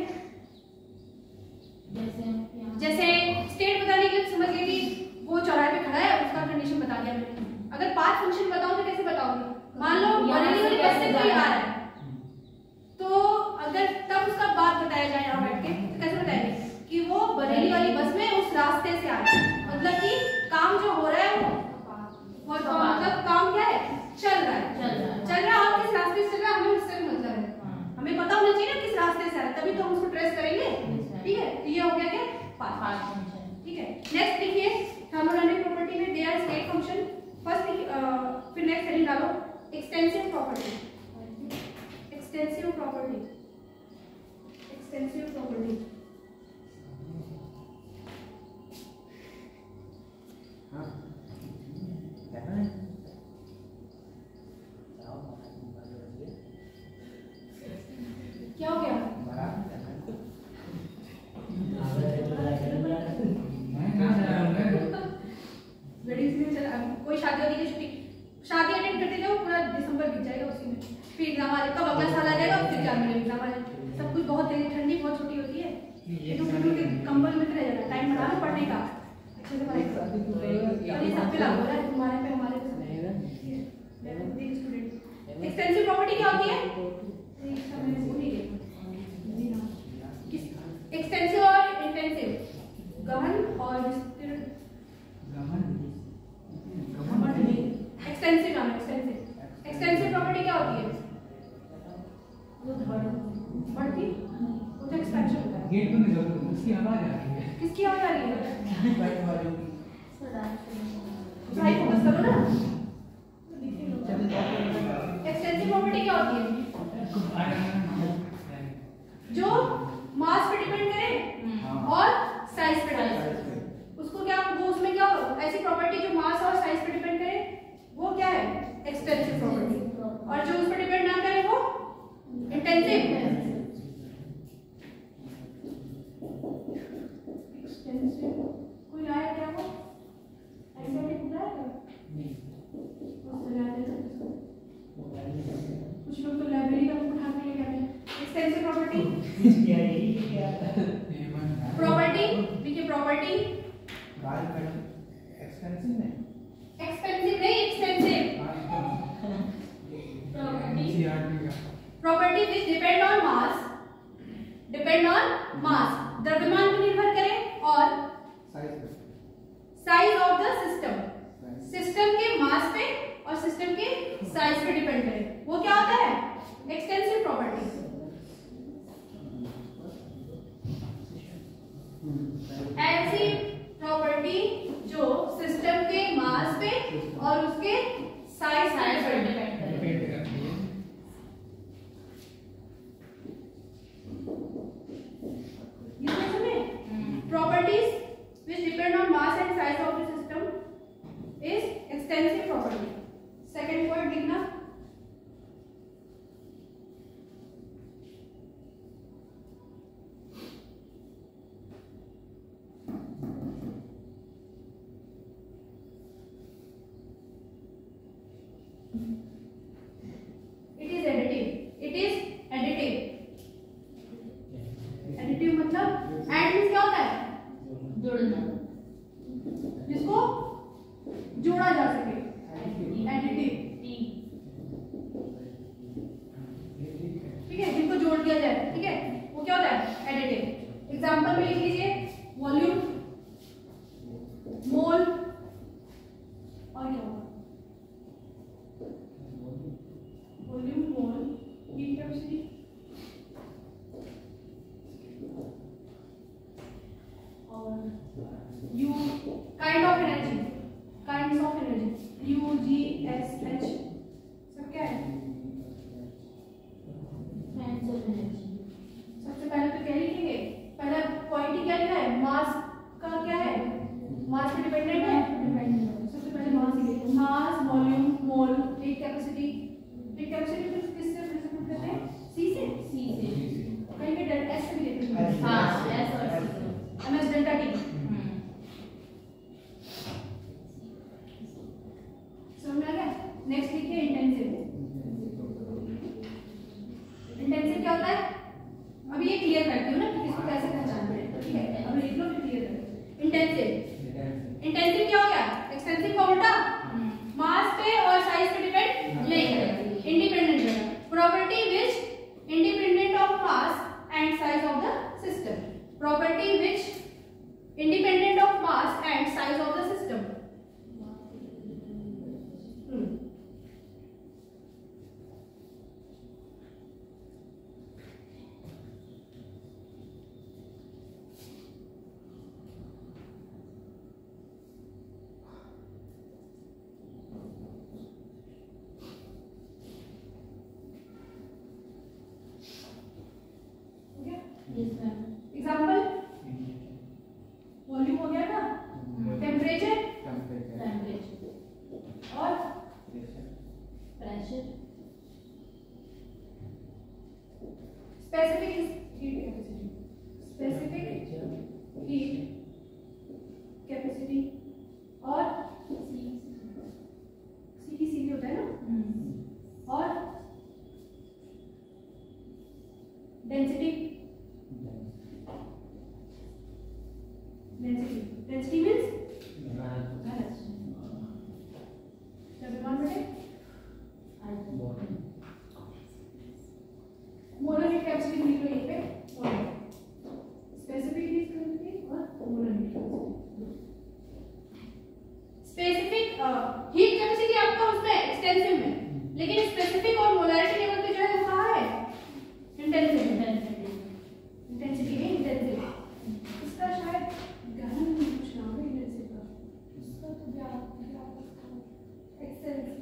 Speaker 1: जैसे स्टेट बताने के लिए समझ गए कि वो चौराहे पे खड़ा है, उसका कंडीशन बता दिया मैंने। अगर पाथ फंक्शन बताऊं तो कैसे बताओगे? मान लो बरेली वाली बस से कोई आ रहा है, तो अगर तब उसका बात बताया जाए यहाँ बैठ के, तो कैसे बताएंगे कि वो बरेली वाली बस में उस रास्ते से आ रहा है, मतलब कि काम जो हो रहा है वो मतलब काम क्या है, चल रहा है और किस रास्ते से चल रहा है हमें उससे मतलब है, हमें पता होना चाहिए ना किस रास्ते से आ रहा है, तभी तो हम उसको ट्रेस करेंगे। ठीक है, तो ये हो गया क्या, पाथ फंक्शन। ठीक है, नेक्स्ट देखिए थर्मोडायनामिक प्रॉपर्टी में they are state function. First फिर नेक्स्ट हेडिंग डालो extensive property. Extensive property, extensive property क्या हो गया? वेडिंग में चला, कोई शादी वादी की छुट्टी, शादी अटेंड करते जाओ, पूरा दिसंबर बीत जाएगा उसी में, फिर एग्जाम आ जाएगा, कब अगला साल आ जाएगा, फिर जनवरी एग्जाम आ जाएगा, सब कुछ बहुत तेज, ठंडी बहुत छोटी होती है, ये तो बिल्कुल कंबल में रह जाता है, टाइम बना लो पढ़ने का, अच्छे से पढ़ाई करो, और ये सब पे लागू हो रहा है, तुम्हारे पे हमारे पे स्टूडेंट। एक्सटेंसिव प्रॉपर्टी क्या होती है? एक्सटेंसिव और इंटेंसिव, गहन और विस्तृत। एक्सटेंसिव नाम, एक्सटेंसिव प्रॉपर्टी क्या होती है? बढ़ती, वो तो एक्सपेंशन होता है।
Speaker 2: गेट में जरूर उसकी आवाज आ रही है।
Speaker 1: किसकी आवाज आ रही है?
Speaker 2: बाइक वालों की।
Speaker 1: भाई फोकस करो ना। एक्सटेंसिव प्रॉपर्टी क्या होती है? जो मास पे डिपेंड करे और साइज पे डिपेंड करे, उसको क्या, वो उसमें क्या ऐसी प्रॉपर्टी जो मास और साइज पे डिपेंड करे वो क्या है? एक्सटेंसिव प्रॉपर्टी, और जो उस पर डिपेंड ना करे वो इंटेंसिव। एक्सटेंसिव कोई आया क्या वो ऐसे भी पूरा है कुछ लोग तो लाइब्रेरी का बुक उठा के ले गए। एक्सटेंसिव प्रॉपर्टी, प्रॉपर्टी देखिए, प्रॉपर्टी
Speaker 2: एक्सपेंसिव नहीं,
Speaker 1: एक्सपेंसिव नहीं, extensive property which depend on mass, द्रव्यमान पर निर्भर करे और size of the system, system के मास पे और सिस्टम के साइज पे डिपेंड करे, वो क्या होता है? Extensive property. ऐसी प्रॉपर्टी जो सिस्टम के मास पे और उसके साइज पे डिपेंड करती है। Properties which depend on mass and size of the system is extensive property. Second word लिखना, it is additive. It is additive. Additive मतलब add means क्या होता है?
Speaker 3: जोड़ना,
Speaker 1: जिसको जोड़ा जा सके, एडिटिव। ठीक है, जिनको जोड़ दिया जाए, ठीक है, वो क्या होता है? एडिटिव। एग्जांपल में लिख लीजिए वॉल्यूम, मोल और क्या होगा? वॉल्यूम, मोल, हीट कैपेसिटी, और U kind of energy, kinds of energy, UGSH सब क्या है?
Speaker 3: Kinds of energy.
Speaker 1: सबसे पहले तो क्या लिखेंगे? पहला पॉइंट ही क्या लिखा
Speaker 3: Yes, ma'am.
Speaker 1: एग्जाम्पल वॉल्यूम हो गया ना, टेम्परेचर
Speaker 3: Temperature.
Speaker 1: और
Speaker 3: Pressure.
Speaker 1: Specific heat capacity, specific heat capacity और सी होता है ना, और डेंसिटी मींस द्रव्यमान बटे मोलर हीट कैपेसिटी लिख लो यहीं पे, स्पेसिफिक हीट कैपेसिटी और molar heat capacity. Specific heat capacity आपका उसमें एक्सटेंसिव में, लेकिन स्पेसिफिक और मोलैरिटी लेवल पे जो है वो कहाँ है, इंटेंसिव में, इंटेंसिव। इसका शायद गहन पूछना होगा इंटेंसिव का, इसका तो एक्सटेंसिव।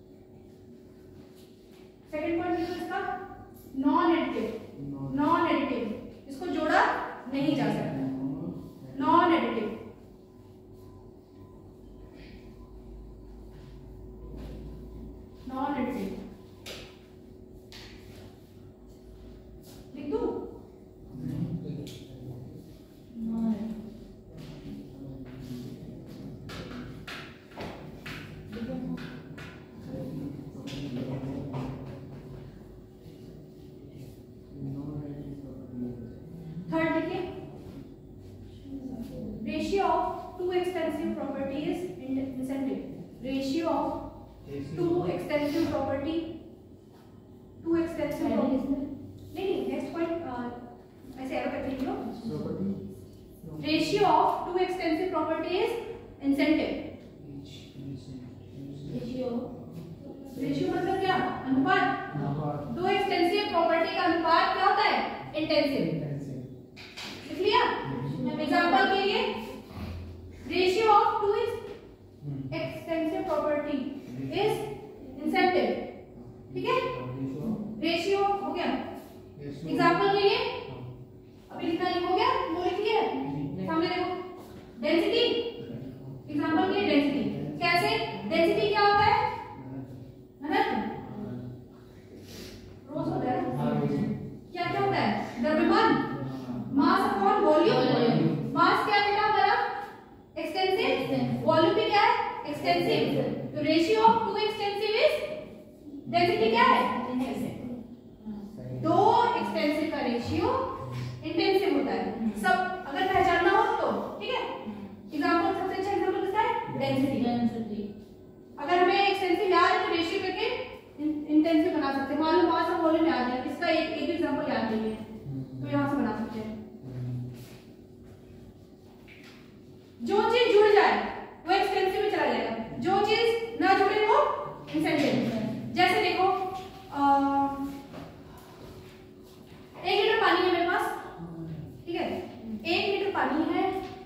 Speaker 1: सेकंड पॉइंट लिखो इसका नॉन एडिटिव, इसको जोड़ा नहीं जा सकता, नॉन एडिटिव। लिख दूं? थर्ड लिखिए, ratio of two extensive properties intensive, ratio of two extensive property, नहीं नेक्स्ट पॉइंट ऐसे एरो करके लिखो, ratio of two extensive properties intensive. Ratio मतलब क्या, अनुपात, दो एक्सटेंसिव प्रॉपर्टी का अनुपात क्या होता है, इंटेंसिव। लिख लिया? एग्जांपल के लिए ratio of two extensive property is intensive, ठीक है, रेशियो हो गया। एग्जांपल के लिए अभी लिखना हो गया, वो लिख लिया सामने देखो, डेंसिटी। एग्जांपल के लिए डेंसिटी कैसे, डेंसिटी क्या होता है, रोज होता है, क्या क्या होता है, द्रव्यमान, मास अपॉन वॉल्यूम। मास क्या बेटा हमारा एक्सटेंसिव, वॉल्यूम भी क्या है एक्सटेंसिव, तो ratio of two extensive is density क्या है, दो एक्सटेंसिव का रेशियो इंटेंसिव होता है। सब अगर पहचानना हो तो ठीक है। एग्जांपल सबसे अच्छा एग्जांपल किसका है, डेंसिटी। अगर हमें एक्सटेंसिव याद है तो रेशियो करके इंटेंसिव बना सकते हैं। मालूम मास और वॉल्यूम याद है, इसका एक भी एग्जांपल याद नहीं है तो यहां से बना सकते हैं। जो चीज जुड़ जाए वो एक्सटेंसिव में चला जाएगा, जो चीज ना जुड़े वो इंसेंटिव। जैसे देखो 1 लीटर पानी है मेरे पास, ठीक है, 1 लीटर पानी है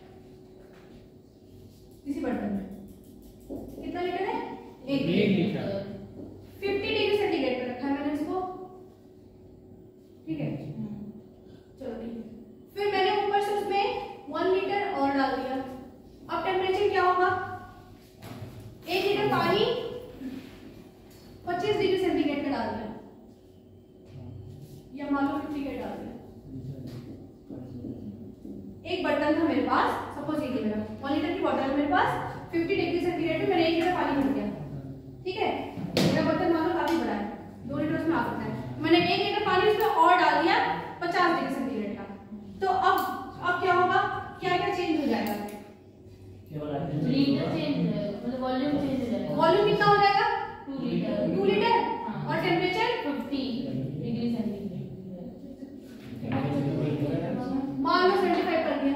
Speaker 1: इसी बर्तन में, कितना लीटर है, 1 लीटर। 50 डिग्री सेंटीग्रेड पे रखा है मैंने इसको, ठीक है, चलो ठीक है। फिर मैंने ऊपर से उसमें 1 लीटर और डाल दिया। अब टेम्परेचर क्या होगा, 1 लीटर पानी 25 डिग्री सेंटीग्रेड पे डाल दिया, या मान लो 50 डिग्री डाल दिया। एक बर्तन था मेरे पास, सपोज ये मेरा 1 लीटर की बोतल है मेरे पास, 50 डिग्री सेंटीग्रेड पे मैंने 1 लीटर पानी भर दिया, ठीक है। मेरा बर्तन मान लो काफी बड़ा है, 2 लीटर उसमें आ सकता है। मैंने 1 लीटर पानी उसमें और डाल दिया 50 डिग्री सेंटीग्रेड का, तो अब क्या होगा, क्या क्या चेंज हो जाएगा,
Speaker 3: लीटर चेंज हो जाएगा, मतलब वॉल्यूम चेंज हो जाएगा।
Speaker 1: वॉल्यूम कितना हो जाएगा,
Speaker 3: 2 लीटर,
Speaker 1: 2 लीटर, और टेम्परेचर
Speaker 3: 50 डिग्री सेंटीग्रेड।
Speaker 1: मान लो 75 कर दिया,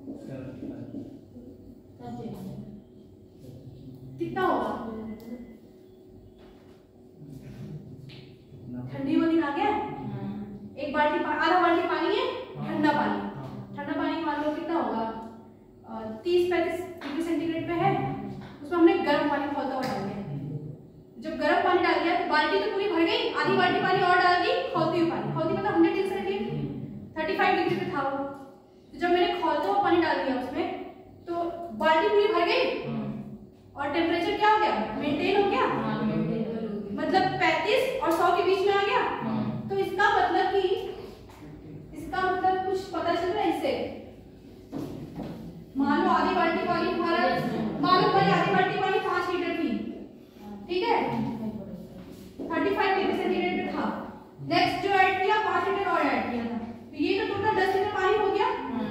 Speaker 1: कितना होगा, ठंडी वाली आ गया, एक बाल्टी आधा बाल्टी पानी है, ठंडा पानी मान लो कितना होगा, 30-35 डिग्री सेंटीग्रेड पे है, उसमें हमने गर्म पानी खौलता हुआ डाल दिया। जब गर्म पानी डाल दिया तो बाल्टी तो पूरी भर गई, आधी बाल्टी पानी और डाल दी, खौलती हुई पानी, खौलती मतलब 100 डिग्री सेंटीग्रेड 35 डिग्री गया? मेंटेन हो गया।
Speaker 3: हाँ, maintain करोगे।
Speaker 1: मतलब 35 और 100 के बीच में आ गया। तो इसका मतलब कुछ पता चल रहा है इससे। मान लो आधी बाल्टी पानी तुम्हारा, मान लो तुम्हारी आधी बाल्टी पानी 5 लीटर थी, ठीक है, 35 डिग्री सेंटीग्रेड पे था। नेक्स्ट जो ऐड किया 5 लीटर और ऐड किया था, तो ये तो टोटल 10 लीटर पानी हो गया।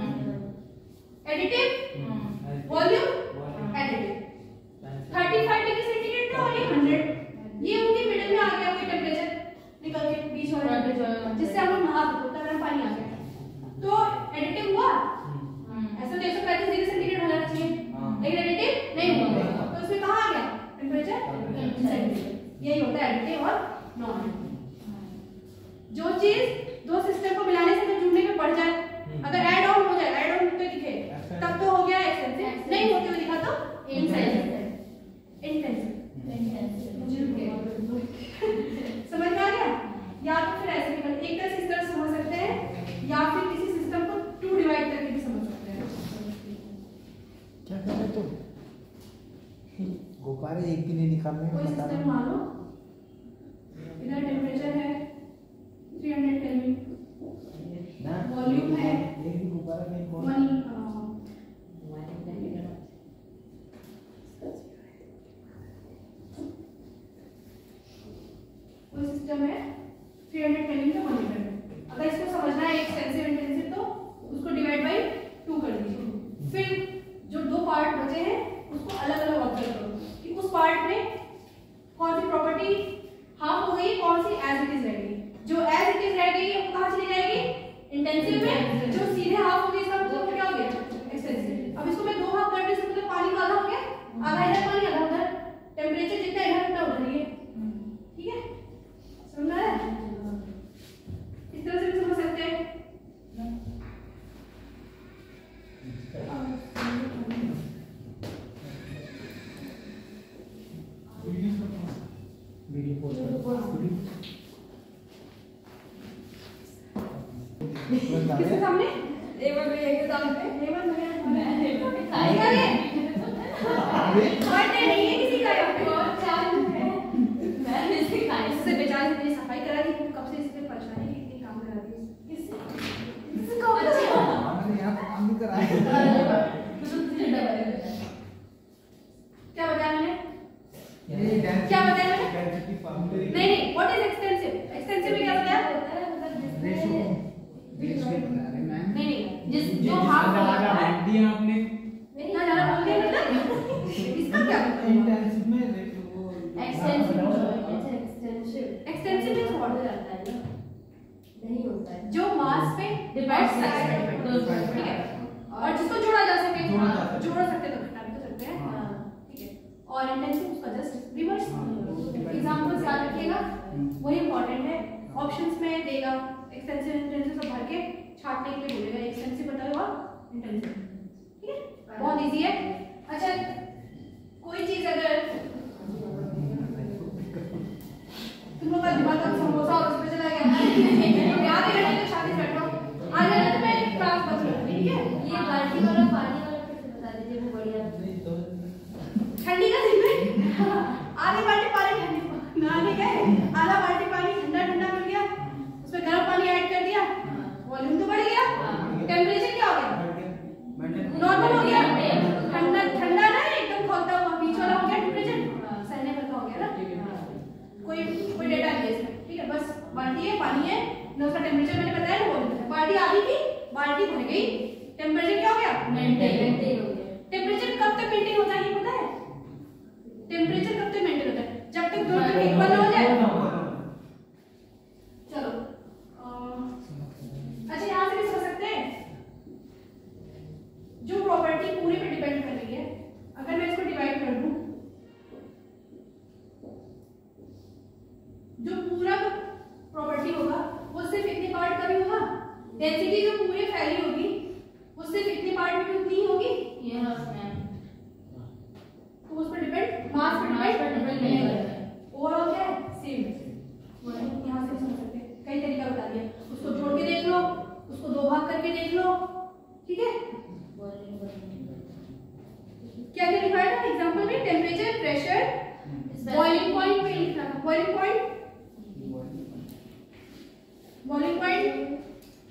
Speaker 1: Additive volume additive 35 degree centigrade था और ये 100, ये उनके मिडिल में आ गया, कोई टेम्परेचर निकल के बीच वाला जिससे हम लोग नहा सकते हैं, गर्म पानी आ गया, तो एडिटिव हुआ। ऐसा तो 135 डिग्री सेंटीग्रेड हो जाना चाहिए, लेकिन एडिटिव नहीं हुआ, तो उसमें कहाँ आ गया टेम्परेचर। यही होता है एडिटिव और नॉन एडिटिव। जो चीज दो सिस्टम को मिलाने से जब जुड़ने में पड़ जाए, अगर ऐड ऑन हो जाए, ऐड ऑन होते दिखे तब तो हो गया एक्सटेंसिव, नहीं होते हुए दिखा तो इंटेंसिव। समझ में आ गया? या तो फिर ऐसे भी एक तरह से इस तरह समझ सकते हैं, या फिर किसी सिस्टम को 2 डिवाइड करके भी समझ सकते हैं।
Speaker 4: क्या कर रहे तुम? गुब्बारे एक भी नहीं निकालने
Speaker 1: कोई
Speaker 4: में बता रहे
Speaker 1: सिस्टम मान लो, इधर टेम्परेचर है 300 केल्विन,
Speaker 4: ना
Speaker 1: वॉल्यूम है
Speaker 4: एक भी गुब्बारा नहीं खोल
Speaker 1: 1 कोई सिस्टम है 300 केल्विन का 1 लीटर। अगर इसको समझना है एक्सटेंसिव इंटेंसिव, तो उसको डिवाइड बाय 2 कर दीजिए। फिर जो 2 पार्ट बचे हैं उसको अलग अलग ऑब्जर्व करो कि उस पार्ट में कौन सी प्रॉपर्टी हाफ हो गई, कौन सी एज इट इज रह गई। जो एज इट इज रह गई है वो कहाँ चली जाएगी? इंटेंसिव में। जो सीधे हाफ हो गई इसका मतलब क्या हो गया? एक्सटेंसिव। अब इसको मैं 2 हाफ कर दूं, इसका मतलब पानी का आधा हो गया, आधा इधर पानी आधा उधर, टेम्परेचर जितना इधर उतना उधर ही है, ठीक है? समझ रहा है? इस तरह से भी समझ सकते हैं। किसके सामने? एवन भैया के सामने। एवन भैया खाएगा ये? बर्थडे नहीं है किसी का, यहाँ पे बहुत चार है। मैं इसे खाई, इससे बेचारे इतनी सफाई करा दी, कब से इससे परेशानी की, इतनी काम करा दी इससे कौन अच्छा
Speaker 4: हमने यहाँ काम भी कराया।
Speaker 1: क्या बताया मैंने?
Speaker 4: ये
Speaker 1: क्या बताया मैंने?
Speaker 4: डेंसिटी फॉर्मूला
Speaker 1: नहीं, व्हाट इज एक्सटेंसिव? एक्सटेंसिव में क्या बताया?
Speaker 4: रेशो
Speaker 1: नहीं, जिस जो हाफ
Speaker 2: दिया आपने
Speaker 1: इतना ज्यादा बोल दिया मतलब इसका क्या मतलब?
Speaker 4: इंटेंसिव में रेशो
Speaker 3: एक्सटेंसिव
Speaker 1: एक्सटेंसिव में
Speaker 3: हो जाता है ना, नहीं होता है
Speaker 1: जो मास पे डिपेंड्स है, ठीक है, और जिसको जोड़ा जा सके, जोड़ सकते तो घटा भी तो सकते हैं, ठीक है। और इंटेंसिव उसका जस्ट रिवर्स। एग्जांपल्स याद रखिएगा, वही इंपॉर्टेंट है। ऑप्शंस में देगा एक्सटेंसिव इंटेंसिव सब भर के छाटने के लिए बोलेगा, एक्सटेंसिव बताओ और इंटेंसिव, ठीक है? बहुत इजी है। अच्छा, कोई चीज अगर तुम लोग का दिमाग का समोसा और उस पे चला गया, याद ही रखिए, शादी से बैठो आ जाना तो मैं क्लास बदलूंगी, ठीक है?
Speaker 3: ये बाल्टी वाला पानी वाला फिर से बता दीजिए, वो बढ़िया।
Speaker 1: ठंडी का दिन में आधी बाल्टी पानी ठंडी नहाने गए, आधा बाल्टी पानी ठंडा ठंडा मिल गया, उसमें गर्म पानी ऐड कर दिया, वॉल्यूम तो बढ़ गया, टेम्परेचर क्या हो गया? नॉर्मल हो गया, ठंडा ठंडा ना एकदम खोलता हुआ, बीच वाला हो गया टेम्परेचर, सहने पर हो गया ना। कोई डेटा नहीं है इसमें, ठीक है? बस बाल्टी है, पानी है, ना उसका टेम्परेचर मैंने बताया ना, वॉल्यूम। बाल्टी आधी थी, बाल्टी भर गई, टेम्परेचर क्या हो गया?
Speaker 3: मेंटेन हो गया।
Speaker 1: टेम्परेचर कब तक मेंटेन होता है ये पता है? टेम्परेचर कब तक मेंटेन होता है? जब तक दोनों इक्वल हो जाए। चलो अच्छा, यहाँ से भी समझ सकते हैं जो प्रॉपर्टी पूरे पे डिपेंड कर रही है, अगर मैं इसको डिवाइड कर दूं, जो पूरा प्रॉपर्टी होगा वो सिर्फ इतने पार्ट का भी होगा, डेंसिटी जो पूरे फैली होगी वो सिर्फ इतने पार्ट में भी उतनी ही होगी।
Speaker 3: Yes ma'am.
Speaker 1: तो उस पर डिपेंड, मास पर डिपेंड नहीं करता है। ओवरऑल क्या है? सेम। यहाँ से समझ सकते हैं, कई तरीका बता दिया, उसको जोड़ के देख लो, उसको 2 भाग करके देख लो, ठीक है? क्या क्या लिखा है ना एग्जांपल में? टेम्परेचर, प्रेशर, बॉइलिंग पॉइंट पे लिखना था, boiling point, boiling point,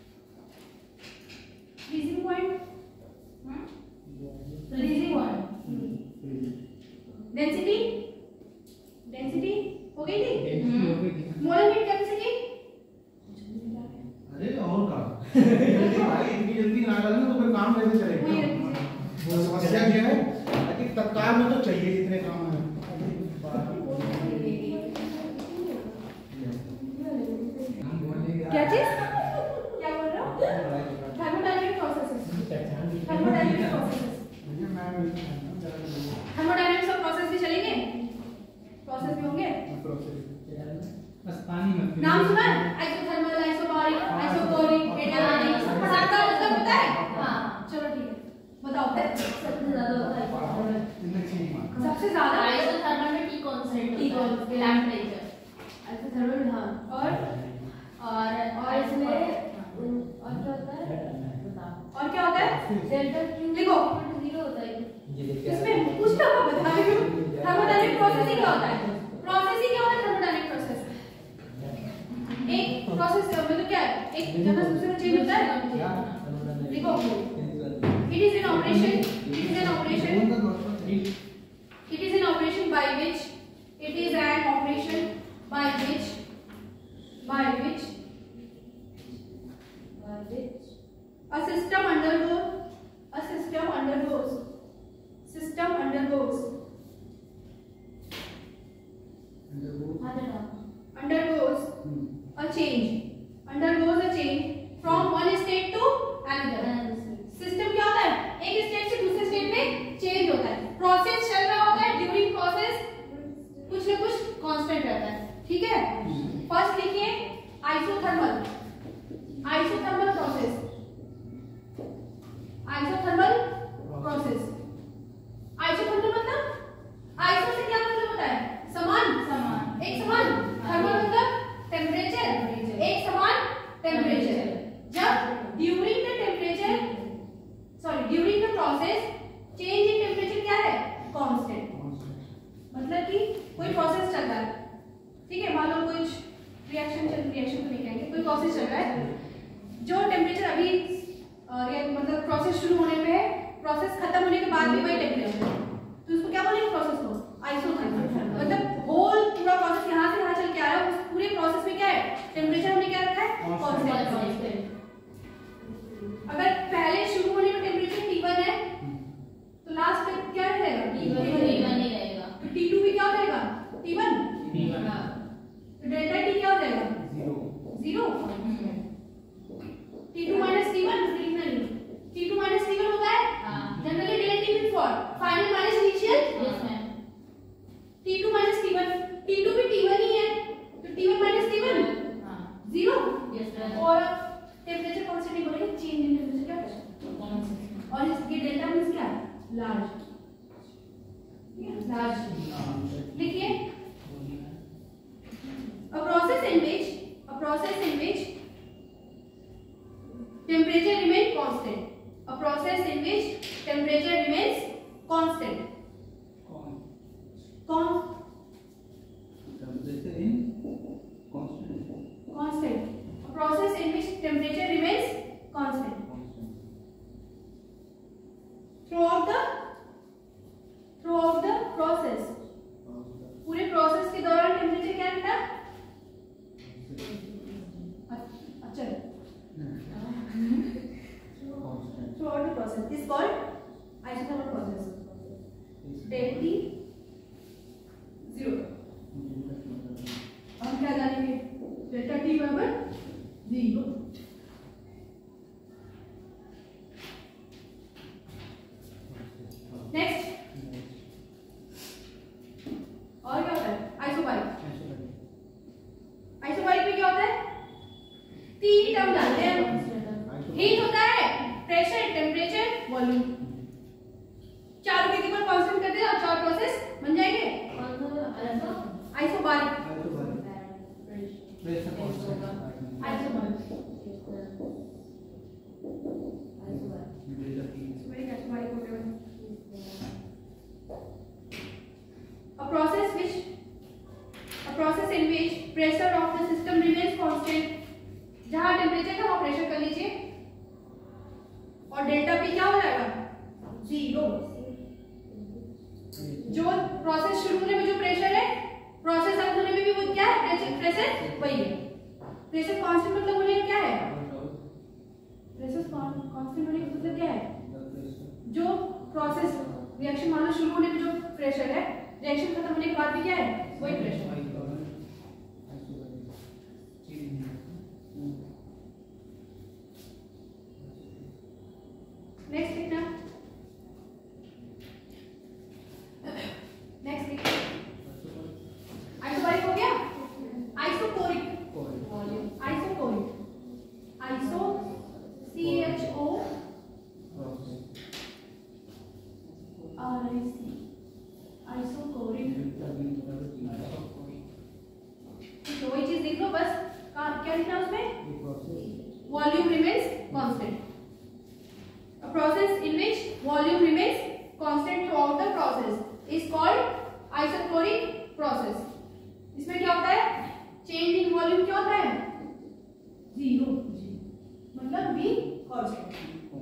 Speaker 1: freezing point, freezing point, density, density हो गई थी, मोलर हीट कैपेसिटी,
Speaker 4: अरे और का भाई इतनी जल्दी ना डालना तो फिर काम कैसे चलेगा? वो समस्या क्या है कि तत्काल में तो चाहिए जितने काम है।
Speaker 1: क्या चीज, क्या बोल रहे हो? Thermodynamic processes, thermodynamic processes, thermodynamics और प्रोसेस भी चलेंगे, प्रोसेस भी होंगे।
Speaker 2: बस पानी मत पीना।
Speaker 1: नाम सुना है? आइसोथर्मल, आइसोबारिक, आइसोकोरिक, एडियाबैटिक, सबका मतलब पता है? हाँ, चलो ठीक है, बताओ।
Speaker 3: सबसे ज्यादा होता है
Speaker 1: सबसे ज्यादा
Speaker 3: आइसोथर्मल में टी कांस्टेंट
Speaker 1: टी
Speaker 3: होता है,
Speaker 1: कांस्टेंट,
Speaker 3: टेम्परेचर आइसोथर्मल। हाँ, और इसमें और क्या होता है बताओ?
Speaker 1: और क्या होता है?
Speaker 3: डेल्टा क्यू
Speaker 1: लिखो।
Speaker 3: 0 होता है।
Speaker 1: इसमें कुछ तो मैं बता रही हूँ। थर्मोडायनामिक प्रोसेस ही क्या होता है? प्रोसेस ही क्या होता है? थर्मोडायनामिक प्रोसेस एक प्रोसेस मतलब क्या है? एक जगह से दूसरे में चेंज होता है। देखो, it is an operation, it is an operation, it is an operation by which, it is an operation by which a system undergoes a change from one state to another. System क्या होता है? एक state से दूसरे state में change होता है, process चल रहा होता है, ड्यूरिंग प्रोसेस कुछ न कुछ कांस्टेंट रहता है, ठीक है। फर्स्ट लिखिए isothermal, isothermal process, isothermal process, isothermal मतलब आइसो से क्या मतलब होता है? समान, समान, एक समान, थर्मल मतलब टेम्परेचर, एक समान टेम्परेचर। जब during the temperature during the process change in temperature क्या है? कांस्टेंट। मतलब कि कोई प्रोसेस चल रहा है, ठीक है, मान लो कुछ रिएक्शन तो नहीं कहेंगे, कोई प्रोसेस चल रहा है, जो टेम्परेचर अभी मतलब प्रोसेस शुरू होने पे है, प्रोसेस खत्म होने के बाद भी वही टेम्परेचर है, तो उसको क्या बोलेंगे? प्रोसेस को आइसोथर्मल। मतलब होल पूरा प्रोसेस यहाँ से यहाँ चल के आ रहा है, उस पूरे प्रोसेस में क्या है? टेम्परेचर हमने क्या रखा है? कांस्टेंट। अगर पहले शुरू होने में टेम्परेचर T1 है तो लास्ट तक क्या रहेगा?
Speaker 3: T1 ही रहेगा।
Speaker 1: तो T2 भी क्या हो जाएगा? T1। तो डेल्टा T क्या हो जाएगा? 0। T2 माइनस T1 लिखना नहीं, T2 माइनस T1 होता है generally relative before final minus initial.
Speaker 3: Yes ma'am.
Speaker 1: T2 minus T1, T2 भी T1 ही है, तो T1 minus T1 0।
Speaker 3: Yes ma'am.
Speaker 1: और टेम्परेचर कांस्टेंट नहीं बोलेंगे, चेंज इन टेम्परेचर क्या है? और इसके डेल्टा मींस क्या है? लार्ज, लार्ज लिखिए। a process in which temperature remains constant, a process in which temperature remains constant, constant, a process in which temperature remains constant throughout the process, पूरे process के दौरान टेम्परेचर क्या रहता है? अच्छा, throughout the process is called isothermal process. Delta T 0. हम क्या जानेंगे? डेल्टा T बराबर 0। नेक्स्ट, और क्या होता है? आइसोबारिक। आइसोबारिक में क्या होता है? तीन टर्म जानते हैं। हीट होता है, प्रेशर, टेम्परेचर, वॉल्यूम, चारों के इक्वल कांस्टेंट कर दे और चार प्रोसेस बन जाएंगे। आइसोबारिक, A process which बचेगा वो प्रेशर कर लीजिए, और डेल्टा पी क्या हो जाएगा 0। जो प्रोसेस शुरू होने में जो प्रेशर है, प्रोसेस अंत होने में भी वो क्या है, प्रेशर वही है। प्रेशर कांस्टेंट मतलब होने का क्या है, प्रेशर कांस्टेंट होने का मतलब क्या है, जो प्रोसेस रिएक्शन मान लो शुरू होने में जो प्रेशर है, रिएक्शन खत्म होने के बाद भी क्या है, वही प्रेशर। नेक्स्ट लिखना, नेक्स्ट लिखना, आइसोबारिक हो गया, isochoric, isochoric, iso CHO RIC, isochoric. तो वही चीज देख लो बस, क्या लिखना उसमें, volume remains constant. A process in which volume remains constant throughout the process is called isochloric process. इसमें क्या होता है, change in volume क्या होता है 0, मतलब V constant।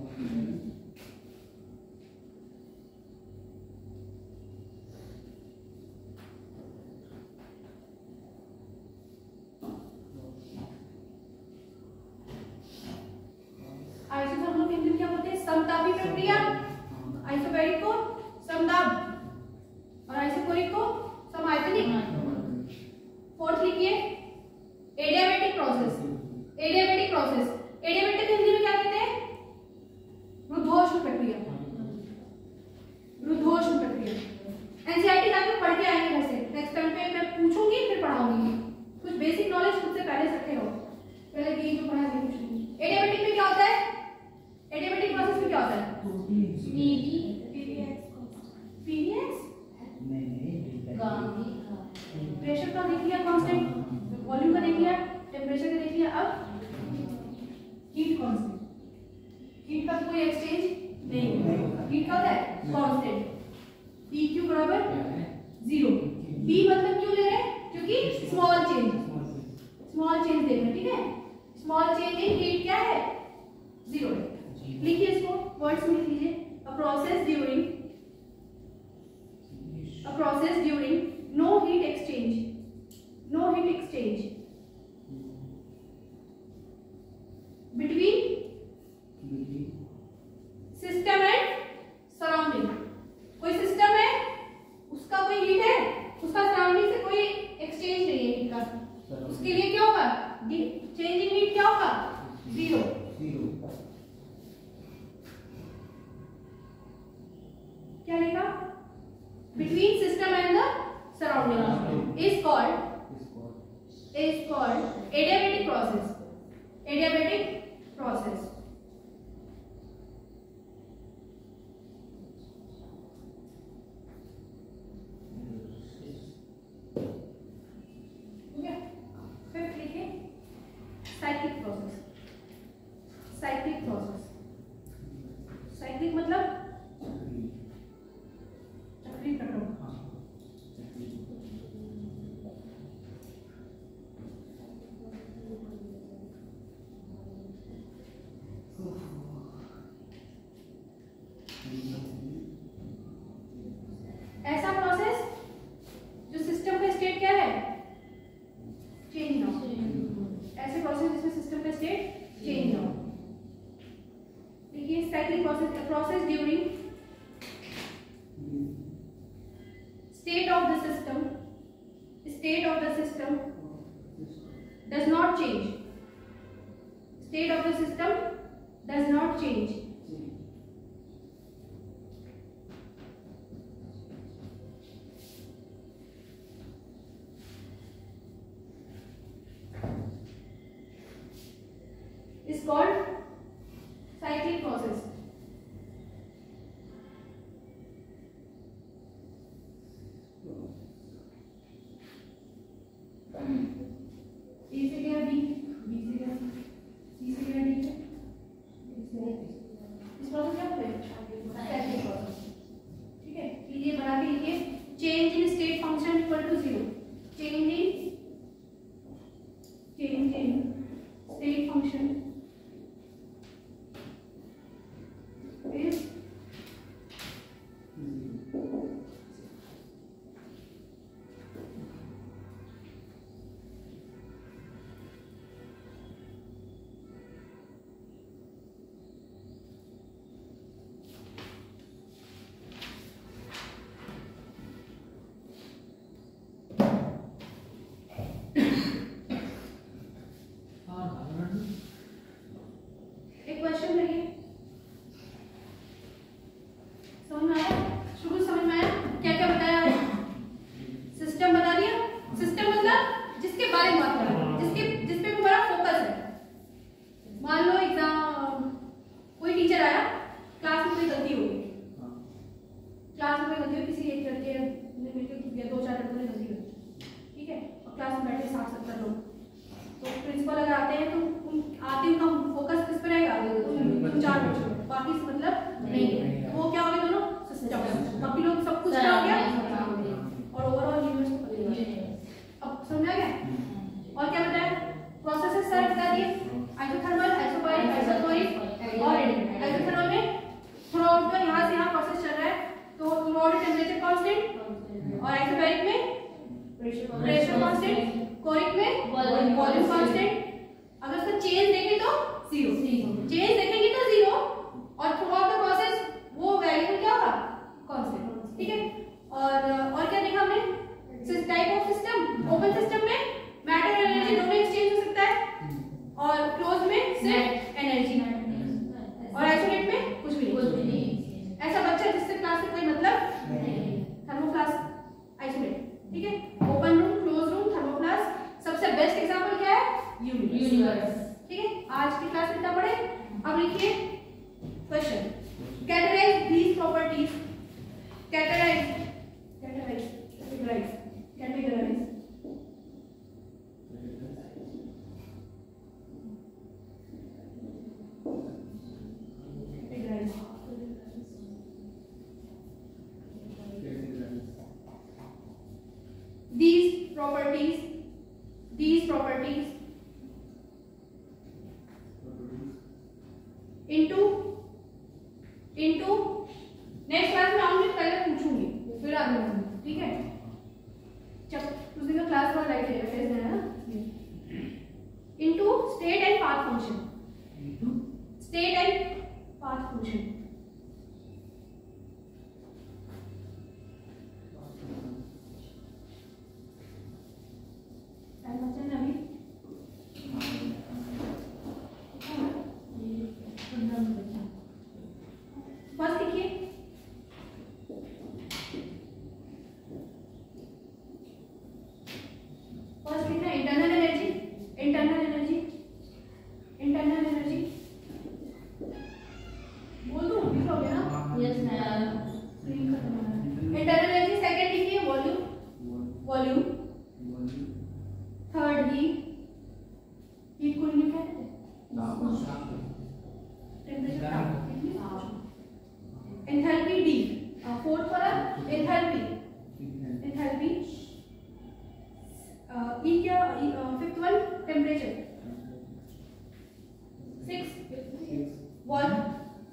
Speaker 1: आइसोथर्मल केंद्र क्या बोलते हैं, समतापी प्रक्रिया। आइसोबैरिक को समदाब और आइसोकोरिक को समायतनिक। फोर्थ लिखिए adiabatic process. Adiabatic process, adiabatic Hindi में क्या कहते हैं, रुद्धोष्ण प्रक्रिया, रुद्धोष्ण प्रक्रिया। एनसीईआरटी जाके पढ़ के आएंगे घर से, नेक्स्ट टाइम पे मैं पूछूंगी फिर पढ़ाऊंगी। कुछ बेसिक नॉलेज खुद से पहले रखे हो, पहले की जो पढ़ा है पूछूंगी। एडियाबैटिक में क्या होता है, एडियाबैटिक प्रोसेस में क्या होता है, पीडीएक्स प्रेशर का देख लिया कांस्टेंट, वॉल्यूम का देख लिया, टेम्परेचर का देख लिया, अब हीट कांस्टेंट। हीट का कोई एक्सचेंज नहीं होगा, हीट का होता है कांस्टेंट। PQ बराबर 0। B मतलब क्यों ले रहे हैं, क्योंकि स्मॉल चेंज, स्मॉल चेंज देख रहे हैं, ठीक है। स्मॉल चेंज इन हीट क्या है 0 है। लिखिए इसको वर्ड्स में लिख लीजिए, a process during no heat exchange, no heat exchange between system and surrounding. कोई सिस्टम है, उसका कोई हीट है, उसका सराउंडिंग से कोई एक्सचेंज नहीं है हीट का, उसके लिए क्या होगा, चेंज इन हीट क्या होगा 0। क्या लिखा, between system and the surrounding is called adiabatic process, adiabatic process. Fifth लिखिए cyclic process. Cyclic process, cyclic मतलब चक्रीय प्रक्रिया। ऐसा प्रोसेस जो सिस्टम का स्टेट क्या है, चेंज ना हो। ऐसे प्रोसेस जिसमें सिस्टम का स्टेट चेंज ना हो। देखिए cyclic process, process during state of the system does not change, state of the system does not change, is called cyclic process. A से गया B, B से गया C से गया D, इस प्रोसेस क्या होता है, साइक्लिक प्रोसेस। ठीक है, ये बना के लिखिए, change in state function equal to 0, change in state function constant, अगर उसका चेंज देखें तो 0, चेंज देखेंगे तो 0, और थ्रू आउट द प्रोसेस वो वैल्यू क्या होगा, कांस्टेंट। ठीक है, और क्या देखा हमने, type of system, open system में मैटर और एनर्जी दोनों एक्सचेंज हो सकता है, और क्लोज में सिर्फ एनर्जी, और आइसोलेट में कुछ भी नहीं। ऐसा बच्चा जिससे क्लास से कोई मतलब नहीं, थर्मोप्लास्ट आइसोलेट। ठीक है, open room, close room, thermoflask. सबसे बेस्ट एग्जांपल क्या है, यूनिवर्स। ठीक है, आज की क्लास में इतना पढ़े। अब लिखिए question, categorise these properties, categorise these properties into next class में आऊंगी, पहले पूछूंगी फिर आगे बढ़ूंगी। ठीक है, चलो उस दिन का क्लास वाला लाइट रहेगा, टेस्ट है ना। Into state and path function, state and path function. First देखिए, फर्स्ट लिखना internal energy, internal energy, internal energy बोल दूं, लिखोगे ना?
Speaker 3: Yes ma'am.
Speaker 1: Internal energy. Second लिखिए volume, volume. Third heat, heat को लिखा है टेम्परेचर। एंथैल्पी डी, फोर्थ वाला एंथैल्पी, एंथैल्पी। ई क्या, fifth one temperature. 6 work,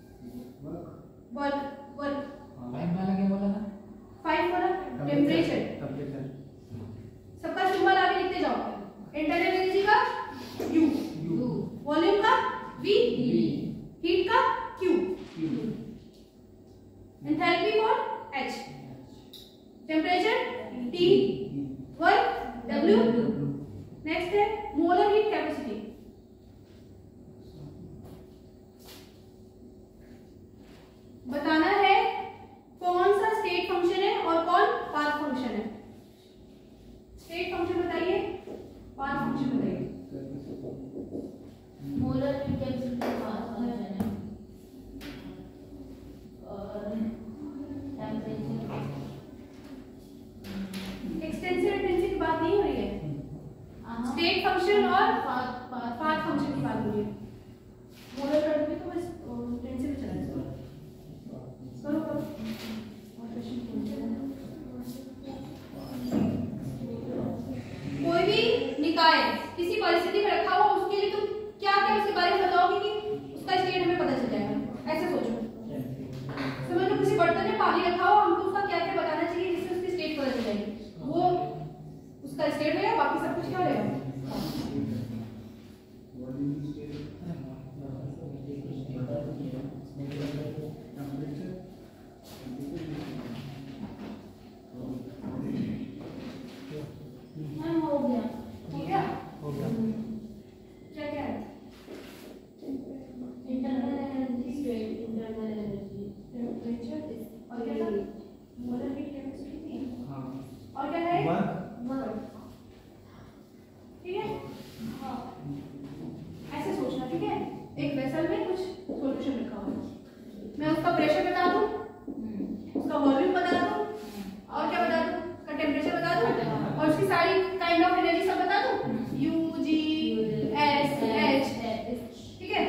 Speaker 1: work, work.
Speaker 2: 5 वाला क्या बोला था?
Speaker 1: 5 वाला टेम्परेचर। सबका सिंबल आगे लिखते जाओ। इंटरनल एनर्जी का U, वॉल्यूम का V, हीट का Q, enthalpy for H, temperature T, work W। Next है मोलर हीट कैपेसिटी। बताना है कौन सा स्टेट फंक्शन है और कौन पाथ फंक्शन है। स्टेट फंक्शन बताइए, पाथ फंक्शन बताइए।
Speaker 3: Molar heat capacity path function है और टेम्परेचर।
Speaker 1: एक्सटेंसिव इंटेंसिव की बात नहीं हो रही है, स्टेट फंक्शन और पाथ फंक्शन की बात हो रही है। मोलर टर्म में तो बस इंटेंसिव चला है। करो करो और क्वेश्चन कोई भी निकाय किसी परिस्थिति में रखा हुआ, उसके लिए तुम क्या क्या उसके बारे में बताओगे कि उसका स्टेट हमें पता चल जाएगा। ऐसे सोचो, समझ लो किसी बर्तन में पानी रखा हो, हमको उसका क्या क्या बताना चाहिए जिससे उसकी स्टेट पता चल जाएगी। वो उसका स्टेट रहेगा, बाकी सब कुछ क्या रहेगा।
Speaker 3: हो गया,
Speaker 1: हो गया,
Speaker 2: हो गया।
Speaker 1: क्या क्या है?
Speaker 3: Internal energy, state, internal energy,
Speaker 1: temperature और क्या था? मोलर हीट कैपेसिटी थी।
Speaker 2: हाँ,
Speaker 1: और क्या है?
Speaker 2: वर्क।
Speaker 1: ठीक है, हाँ ऐसे सोचना। ठीक है, एक वेसल में कुछ सॉल्यूशन रखा हुआ है, मैं उसका प्रेशर बता दूं, उसका वॉल्यूम बता दूं, और क्या बता दूं, उसका टेम्परेचर बता दूं, और उसकी सारी काइंड ऑफ एनर्जी सब बता दूं, U, G, S, H। ठीक है,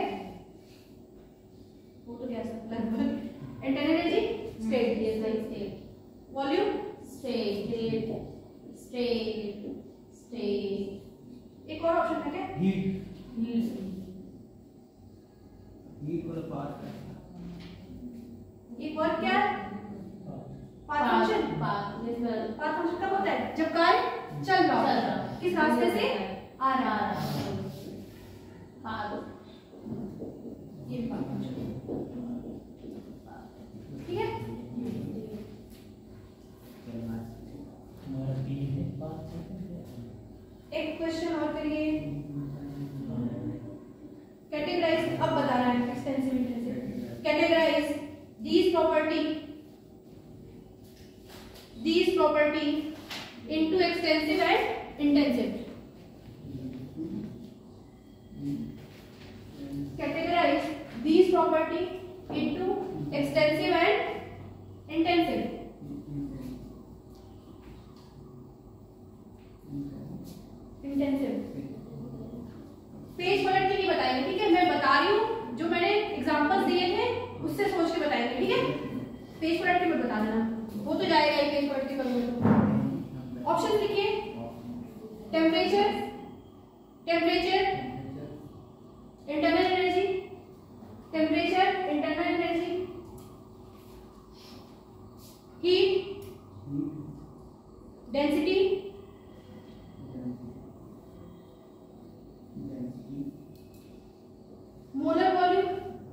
Speaker 1: वो तो क्या लगभग internal energy, state,
Speaker 3: state,
Speaker 1: volume,
Speaker 3: state, state, state.
Speaker 1: एक और ऑप्शन है क्या?
Speaker 2: हीट,
Speaker 3: हीट
Speaker 2: वाला पार्ट।
Speaker 1: एक और क्या है? Path function.
Speaker 3: Path
Speaker 1: path function कब होता है? जब कार चल रहा हो, किस रास्ते से आ रहा हाँ ये ठीक है। एक क्वेश्चन और करिए। कैटेगराइज, अब बता रहा है extensive intensive. Categorise these property into extensive and intensive. Categorize these property into extensive and intensive. Page पलट के नहीं बताएंगे, ठीक है? मैं बता रही हूँ, जो मैंने एग्जांपल्स दिए थे उससे सोच के बताएंगे, ठीक है? पेज पलट के मत बता देना, वो तो जाएगा ही पेज पलट के करूँगा तो। ऑप्शन लिखिए। Temperature, internal energy, temperature, internal energy, heat, density, molar volume,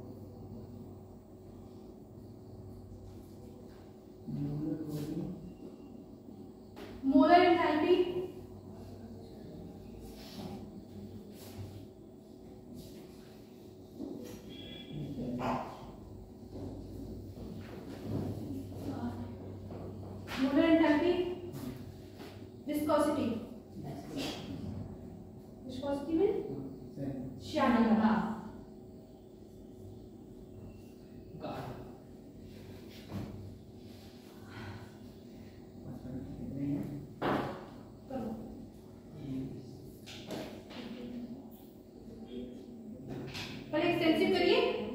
Speaker 1: molar enthalpy, molar enthalpy, viscosity, viscosity में श्यानता, एक्सटेंसिव करिए।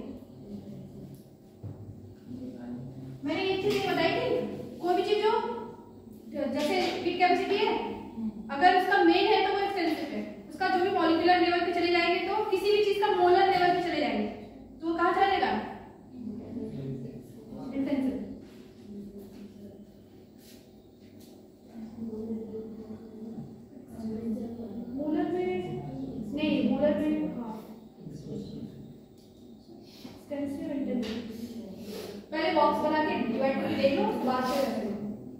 Speaker 1: मैंने ये चीज नहीं बताई थी, कोई भी चीज जो जैसे हीट कैपेसिटी है, अगर उसका मेन है तो वो एक्सटेंसिव है, उसका जो भी मॉलिक्यूलर लेवल पे चले जाएंगे तो किसी भी चीज का मोलर लेवल पे चले जाएंगे तो वो कहाँ चला जाएगा? इंटेंसिव। मोलर में नहीं, मोलर में पहले बॉक्स बना के डिवाइड करके देख लो, बाद में रख लो।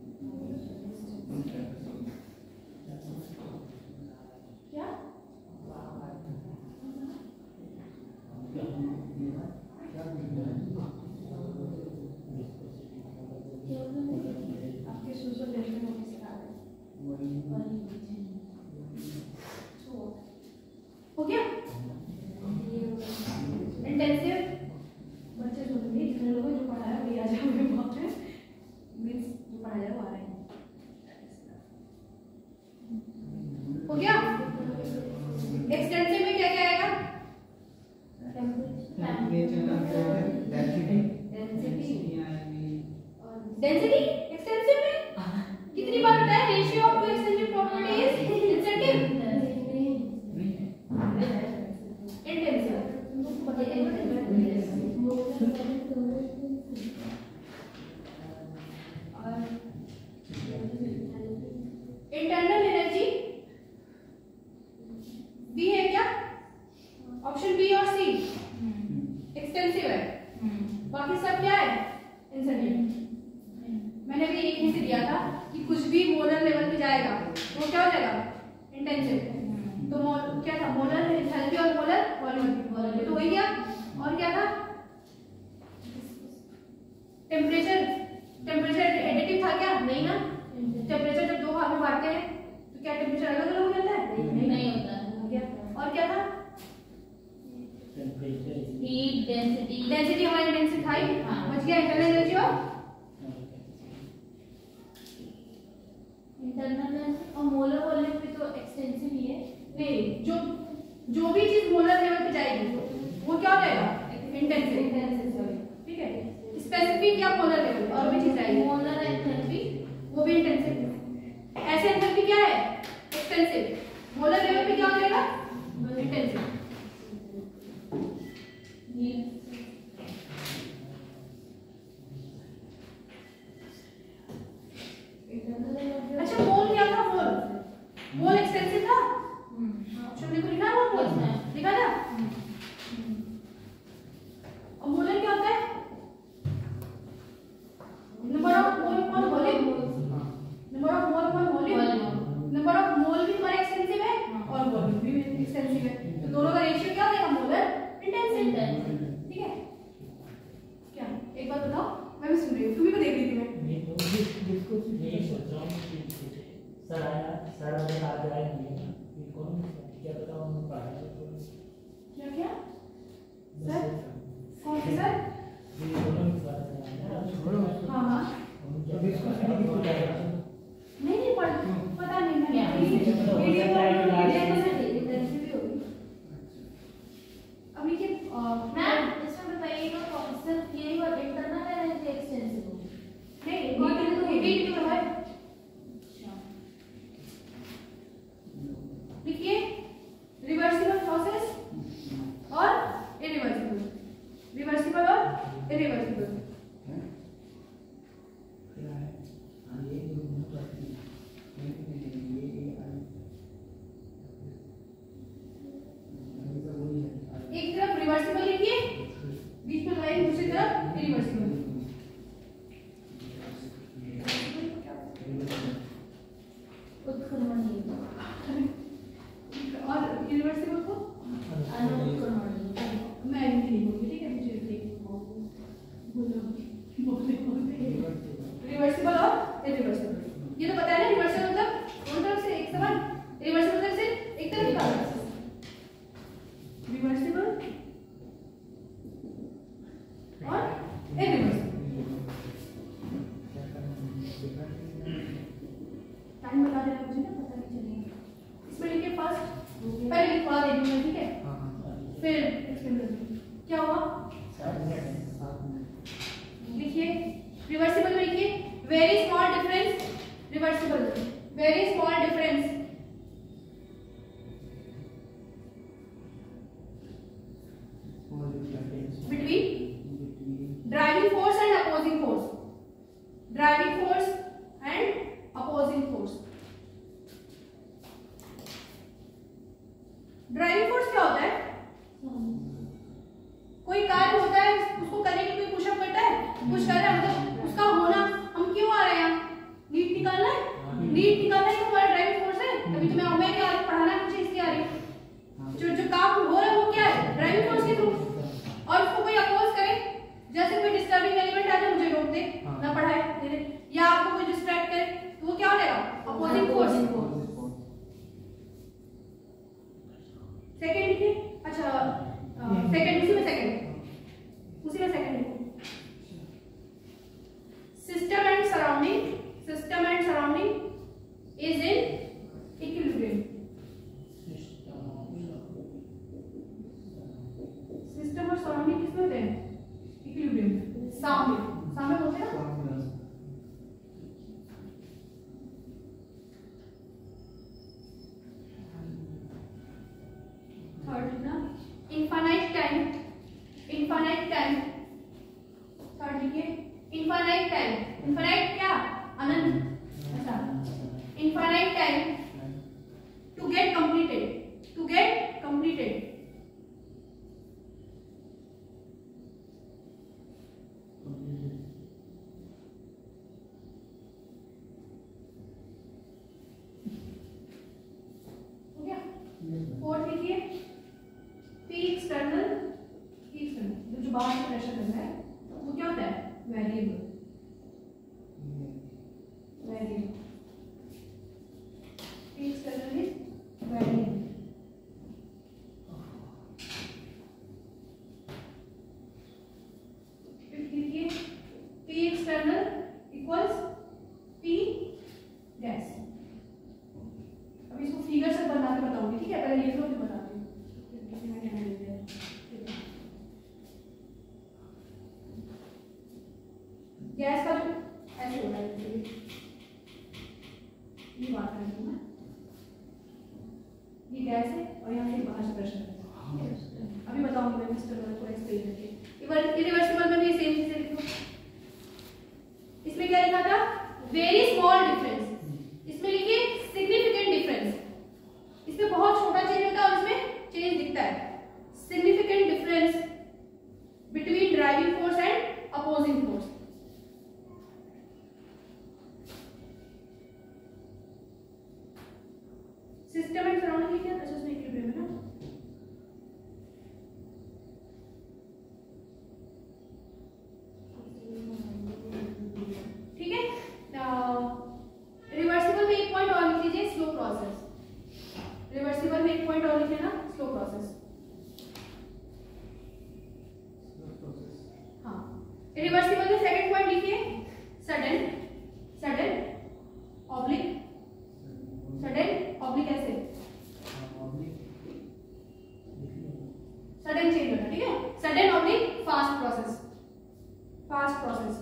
Speaker 1: क्या आपके सोशल लेवल में सिखा रहे हो गया? इंटेंसिव बच्चे सुन ली, जितने लोगों जो पढ़ाया वही आ जाओगे वहाँ पे, मीन्स जो पढ़ाया वो आ रहे हैं। हो गया? एक्सटेंसिव में क्या क्या आएगा? डेंसिटी एक्सटेंसिव में कितनी बार बताया? Ratio of two extensive property is intensive. Internal energy B है क्या? ऑप्शन बी और सी एक्सटेंसिव है, बाकी सब क्या है? इंटेंसिव। मैंने भी एक हिंट दिया था कि कुछ भी मोलर लेवल पे जाएगा वो क्या हो जाएगा? इंटेंसिव। तो क्या था? मोलर एंथैल्पी और मोलर वॉल्यूम, तो वही क्या? और क्या था? टेम्परेचर एडिटिव था क्या? नहीं ना। टेम्परेचर जब दो भाग में बांटते हैं तो क्या टेम्परेचर अलग अलग हो जाता है? नहीं होता है। और क्या था?
Speaker 3: हीट,
Speaker 1: डेंसिटी हमारी डेंसिटी था ही, बच गया इंटरनल एनर्जी और
Speaker 3: मोलर वॉल्यूम भी तो एक्सटेंसिव ही है।
Speaker 1: नहीं, जो भी चीज मोलर लेवल पे जाएगी वो क्या हो जाएगा? इंटेंसिव। ठीक है, स्पेसिफिक या मोलर लेवल और भी चीज आएगी।
Speaker 3: मोलर एंथैल्पी
Speaker 1: वो भी इंटेंसिव। ऐसे एंथैल्पी क्या है? एक्सटेंसिव। मोलर लेवल पे क्या हो जाएगा? इंटेंसिव। अच्छा, मोल क्या था? मोल एक्सटेंसिव था।
Speaker 2: सर आया, सर वाले आज आए नहीं ना, ये कौन क्या पता उन्होंने पढ़ाया तो
Speaker 1: क्या क्या सर कौन से सर
Speaker 2: ये दोनों सर
Speaker 4: छोड़ो
Speaker 1: हाँ हाँ
Speaker 4: अभी इसको सीधी हो जाएगा।
Speaker 1: नहीं पता नहीं मैं
Speaker 2: क्या?
Speaker 1: वीडियो
Speaker 2: तो हो सकता है कि
Speaker 1: वीडियो
Speaker 2: आज-
Speaker 1: तो मैं देख इंटरव्यू भी होगी अभी के
Speaker 3: मैम इसमें बताइएगा कौन यही बात इंटरनल है या एक्सटेंसिव हो
Speaker 1: नहीं वीडियो तो है देखिए रिवर्सिबल प्रोसेस और इरिवर्सिबल रिवर्सिबल और इरिवर्सिबल एक तरफ रिवर्सिबल लिखिए बीच में लाइन दूसरी तरफ इरिवर्सिबल
Speaker 3: उत्क्रमणीय
Speaker 1: और इरिवर्सिबल को
Speaker 3: अनुत्क्रमणीय
Speaker 1: मैं नहीं बोलूंगी ठीक है मुझे रिवर्सिबल और इरिवर्सिबल ये तो पता है ना रिवर्सिबल मतलब दोनों तरफ से एक समान इरिवर्सिबल मतलब सिर्फ एक तरफ का रिवर्सिबल और इरिवर्सिबल टाइम बता देना मुझे ना पता नहीं चलेगा इसमें लिखिए फर्स्ट पहले लिखवा देंगे ठीक है फिर एक्सप्लेन करेंगे क्या हुआ लिखिए रिवर्सिबल में लिखिए very small difference reversible very small difference between driving force and opposing force driving force and opposing force driving force क्या होता है कोई कार्य होता है उसको करने के लिए कोई पुशअप करता है पुश कर रहा है मतलब उसका होना हम क्यों आ रहे हैं नीट निकालना है तो हमारा ड्राइविंग फोर्स है तभी तो मैं क्या पढ़ाना है मुझे इसलिए आ रही हूँ जो काम हो रहा है वो क्या है ड्राइविंग फोर्स के थ्रू और उसको कोई अपोज करे जैसे कोई डिस्टर्बिंग एलिमेंट आ जाए मुझे रोक दे ना पढ़ाए मेरे या आपको कोई डिस्ट्रैक्ट करे तो वो क्या हो जाएगा अपोजिंग फोर्स सेकंड लिखिए अच्छा सेकंड उसी में सेकंड लिखो system and surrounding is in equilibrium system और सराउंडिंग किसमें होते हैं इक्विलिब्रियम सामने बोलते हैं ना थर्ड ना इनफाइनाइट टाइम थर्ड लिखिए इनफाइनाइट क्या अनंत अच्छा infinite time to get completed हो गया फोर्थ लिखिए पी एक्सटर्नल जो बाहर से प्रेशर लग रहा है वो क्या होता है variable P external is variable लिखिए P external equals P gas अब इसको फिगर से बना के बताऊंगी ठीक है पहले लिख लो फिर बताती हूँ गैस का जो ऐसे होता है ये बात कर रही हूँ मैं ये गैस है और यहाँ से बाहर से प्रेशर है अभी बताऊंगी मैं मिस्टर वाले को एक्सप्लेन करके इरिवर्सिबल में भी सेम चीजें लिखो इसमें क्या लिखा था वेरी स्मॉल डिफरेंस इसमें लिखिए सिग्निफिकेंट डिफरेंस इसमें बहुत छोटा चेंज होता है और इसमें चेंज दिखता है significant difference between driving force and opposing force system and surrounding लिखिए अच्छा उसमें इक्विलिब्रियम है ना इरिवर्सिबल में सेकंड पॉइंट लिखिए, sudden, sudden oblique, sudden oblique ऐसे सडन चेंज होना, ठीक है। Sudden oblique fast process, fast process.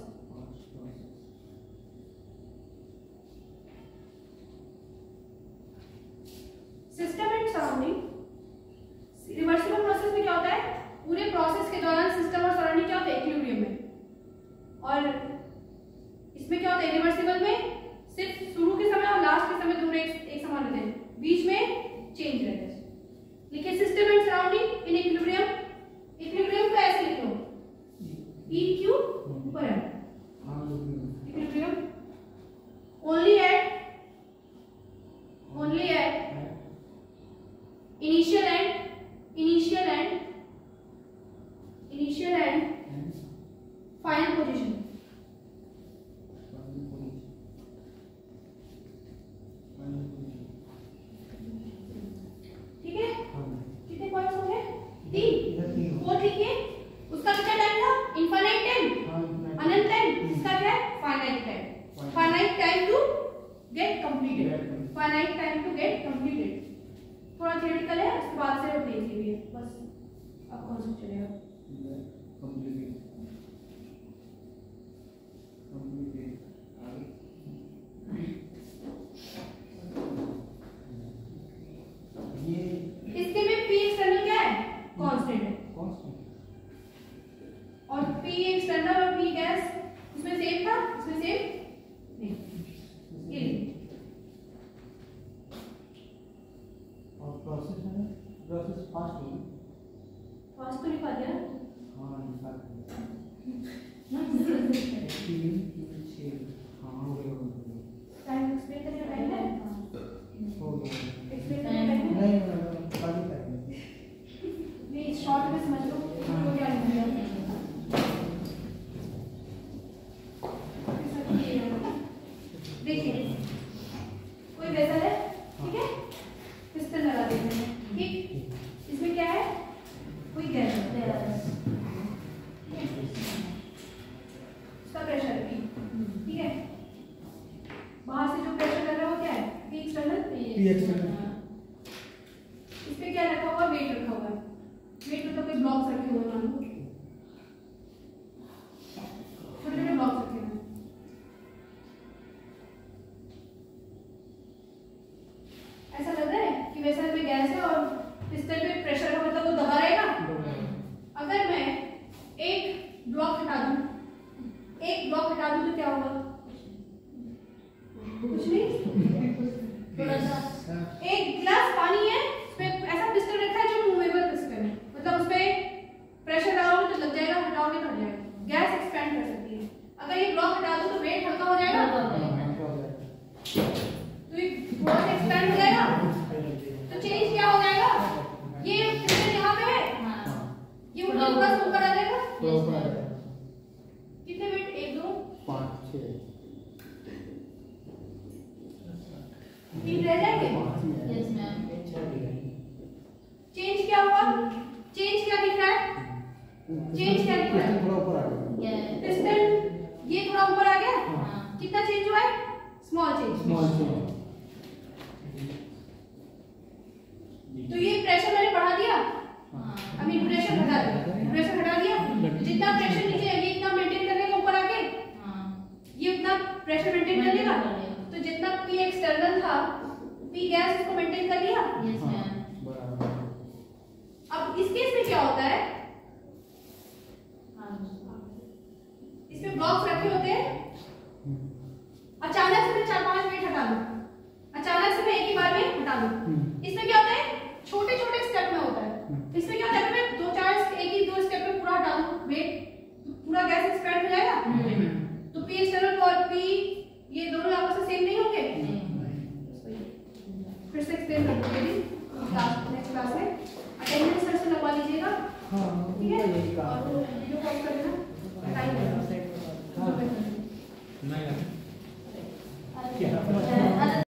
Speaker 1: System and surrounding, reversible process में क्या होता है, पूरे प्रोसेस के दौरान सिस्टम और सराउंडिंग क्या होता है, इक्विलिब्रियम में। और इसमें क्या होता है, रिवर्सिबल में सिर्फ शुरू के समय और लास्ट के समय दोनों एक समान रहते हैं, बीच में चेंज रहता है। लिखिए system and surrounding in equilibrium, equilibrium को ऐसे लिख लो, ई क्यू ऊपर है, equilibrium only at initial and final position. ठीक है, कितने पॉइंट्स हो गए, 3। फोर्थ लिखिए, उसका कितना टाइम था, इनफाइनाइट टाइम, अनंत टाइम। इसका क्या है, finite time, finite time to get completed, finite time to get completed. थोड़ा थियोरेटिकल है, उसके बाद से देख लीजिए बस, अब कॉन्सेप्ट चलेगा। इसके में पी एक्सटर्नल क्या है, कांस्टेंट है, और पी एक्सटर्नल और पी गैस इसमें सेम था, इसमें सेम नहीं। ये
Speaker 2: और प्रोसेस फास्ट होगी,
Speaker 1: फास्ट तो लिखा दिया
Speaker 2: हाँ लिखा
Speaker 1: टाइम एक्सप्लेन करने का टाइम है,
Speaker 2: हो गया
Speaker 1: एक्सप्लेन करने का टाइम है
Speaker 2: नहीं खाली टाइम
Speaker 1: नहीं, शॉर्ट में समझ लो तो क्या लिख दिया। देखिए कोई वेसल है, ठीक है, पिस्टन लगा देते हैं, ठीक, इसमें क्या है, कोई गैस है, इसका प्रेशर P, ठीक है, बाहर से जो प्रेशर लग रहा है वो क्या है, P एक्सटर्नल। इसमें क्या रखा हुआ, वेट रखा हुआ है, वेट मतलब कोई ब्लॉक्स रखे हुए हैं, मान लो छोटे छोटे ब्लॉक्स रखे हुए हैं। ऐसा लग रहा है कि वेसल में गैस है और पिस्टन पे प्रेशर का मतलब वो दबा रहेगा। अगर मैं एक ब्लॉक हटा दूं, एक ब्लॉक हटा दूं तो क्या होगा, कुछ नहीं, थोड़ा सा एक गिलास पानी है, उसपे ऐसा पिस्टन रखा है जो मूवेबल पिस्टन है, मतलब उसपे प्रेशर डालोगे तो लग जाएगा, हटाओगे तो हट जाएगा, गैस एक्सपेंड कर सकती है। अगर ये ब्लॉक हटा दो तो वेट हल्का हो जाएगा, तो ये थोड़ा सा एक्सपेंड हो जाएगा, तो चेंज क्या हो जाएगा, ये पिस्टन यहाँ पे है, ये थोड़ा सा ऊपर आ जाएगा, कितने वेट, 1 2
Speaker 2: 5 6
Speaker 1: 3 रह जाएंगे।
Speaker 3: Yes ma'am.
Speaker 1: चेंज क्या हुआ, चेंज क्या दिख रहा है, चेंज क्या दिख रहा है,
Speaker 2: थोड़ा ऊपर आ गया,
Speaker 1: पिस्टन ये थोड़ा ऊपर आ गया,
Speaker 2: हाँ।
Speaker 1: कितना चेंज हुआ है, स्मॉल चेंज। तो ये प्रेशर मैंने बढ़ा दिया, आई मीन प्रेशर हटा दिया, प्रेशर हटा दिया, जितना प्रेशर नीचे है ये इतना मेंटेन कर लेगा ऊपर आके, ये उतना प्रेशर मेंटेन कर लेगा, तो जितना पी एक्सटर्नल था, पी गैस इसको मेंटेन कर लिया।
Speaker 3: Yes ma'am.
Speaker 1: अब इस केस में क्या होता है, इसमें ब्लॉक्स रखे होते हैं, अचानक से मैं 4-5 वेट हटा दूं, अचानक से मैं एक ही बार में हटा दूं। इसमें क्या होता है, छोटे छोटे स्टेप में होता है, इसमें क्या होता है, मैं 2-4 एक ही 2 स्टेप में पूरा हटा दूं वेट, पूरा गैस एक्सपेंड हो जाएगा। तो पी एक्सटर्नल और पी ये दोनों आपस में सेम नहीं होंगे। फिर से एक्सप्लेन कर दूंगी नेक्स्ट क्लास में, अटेंडेंस सर से लगवा लीजिएगा, ठीक है, और वीडियो कॉल कर लेना, टाइम लगेगा।
Speaker 4: नहीं
Speaker 3: अच्छा।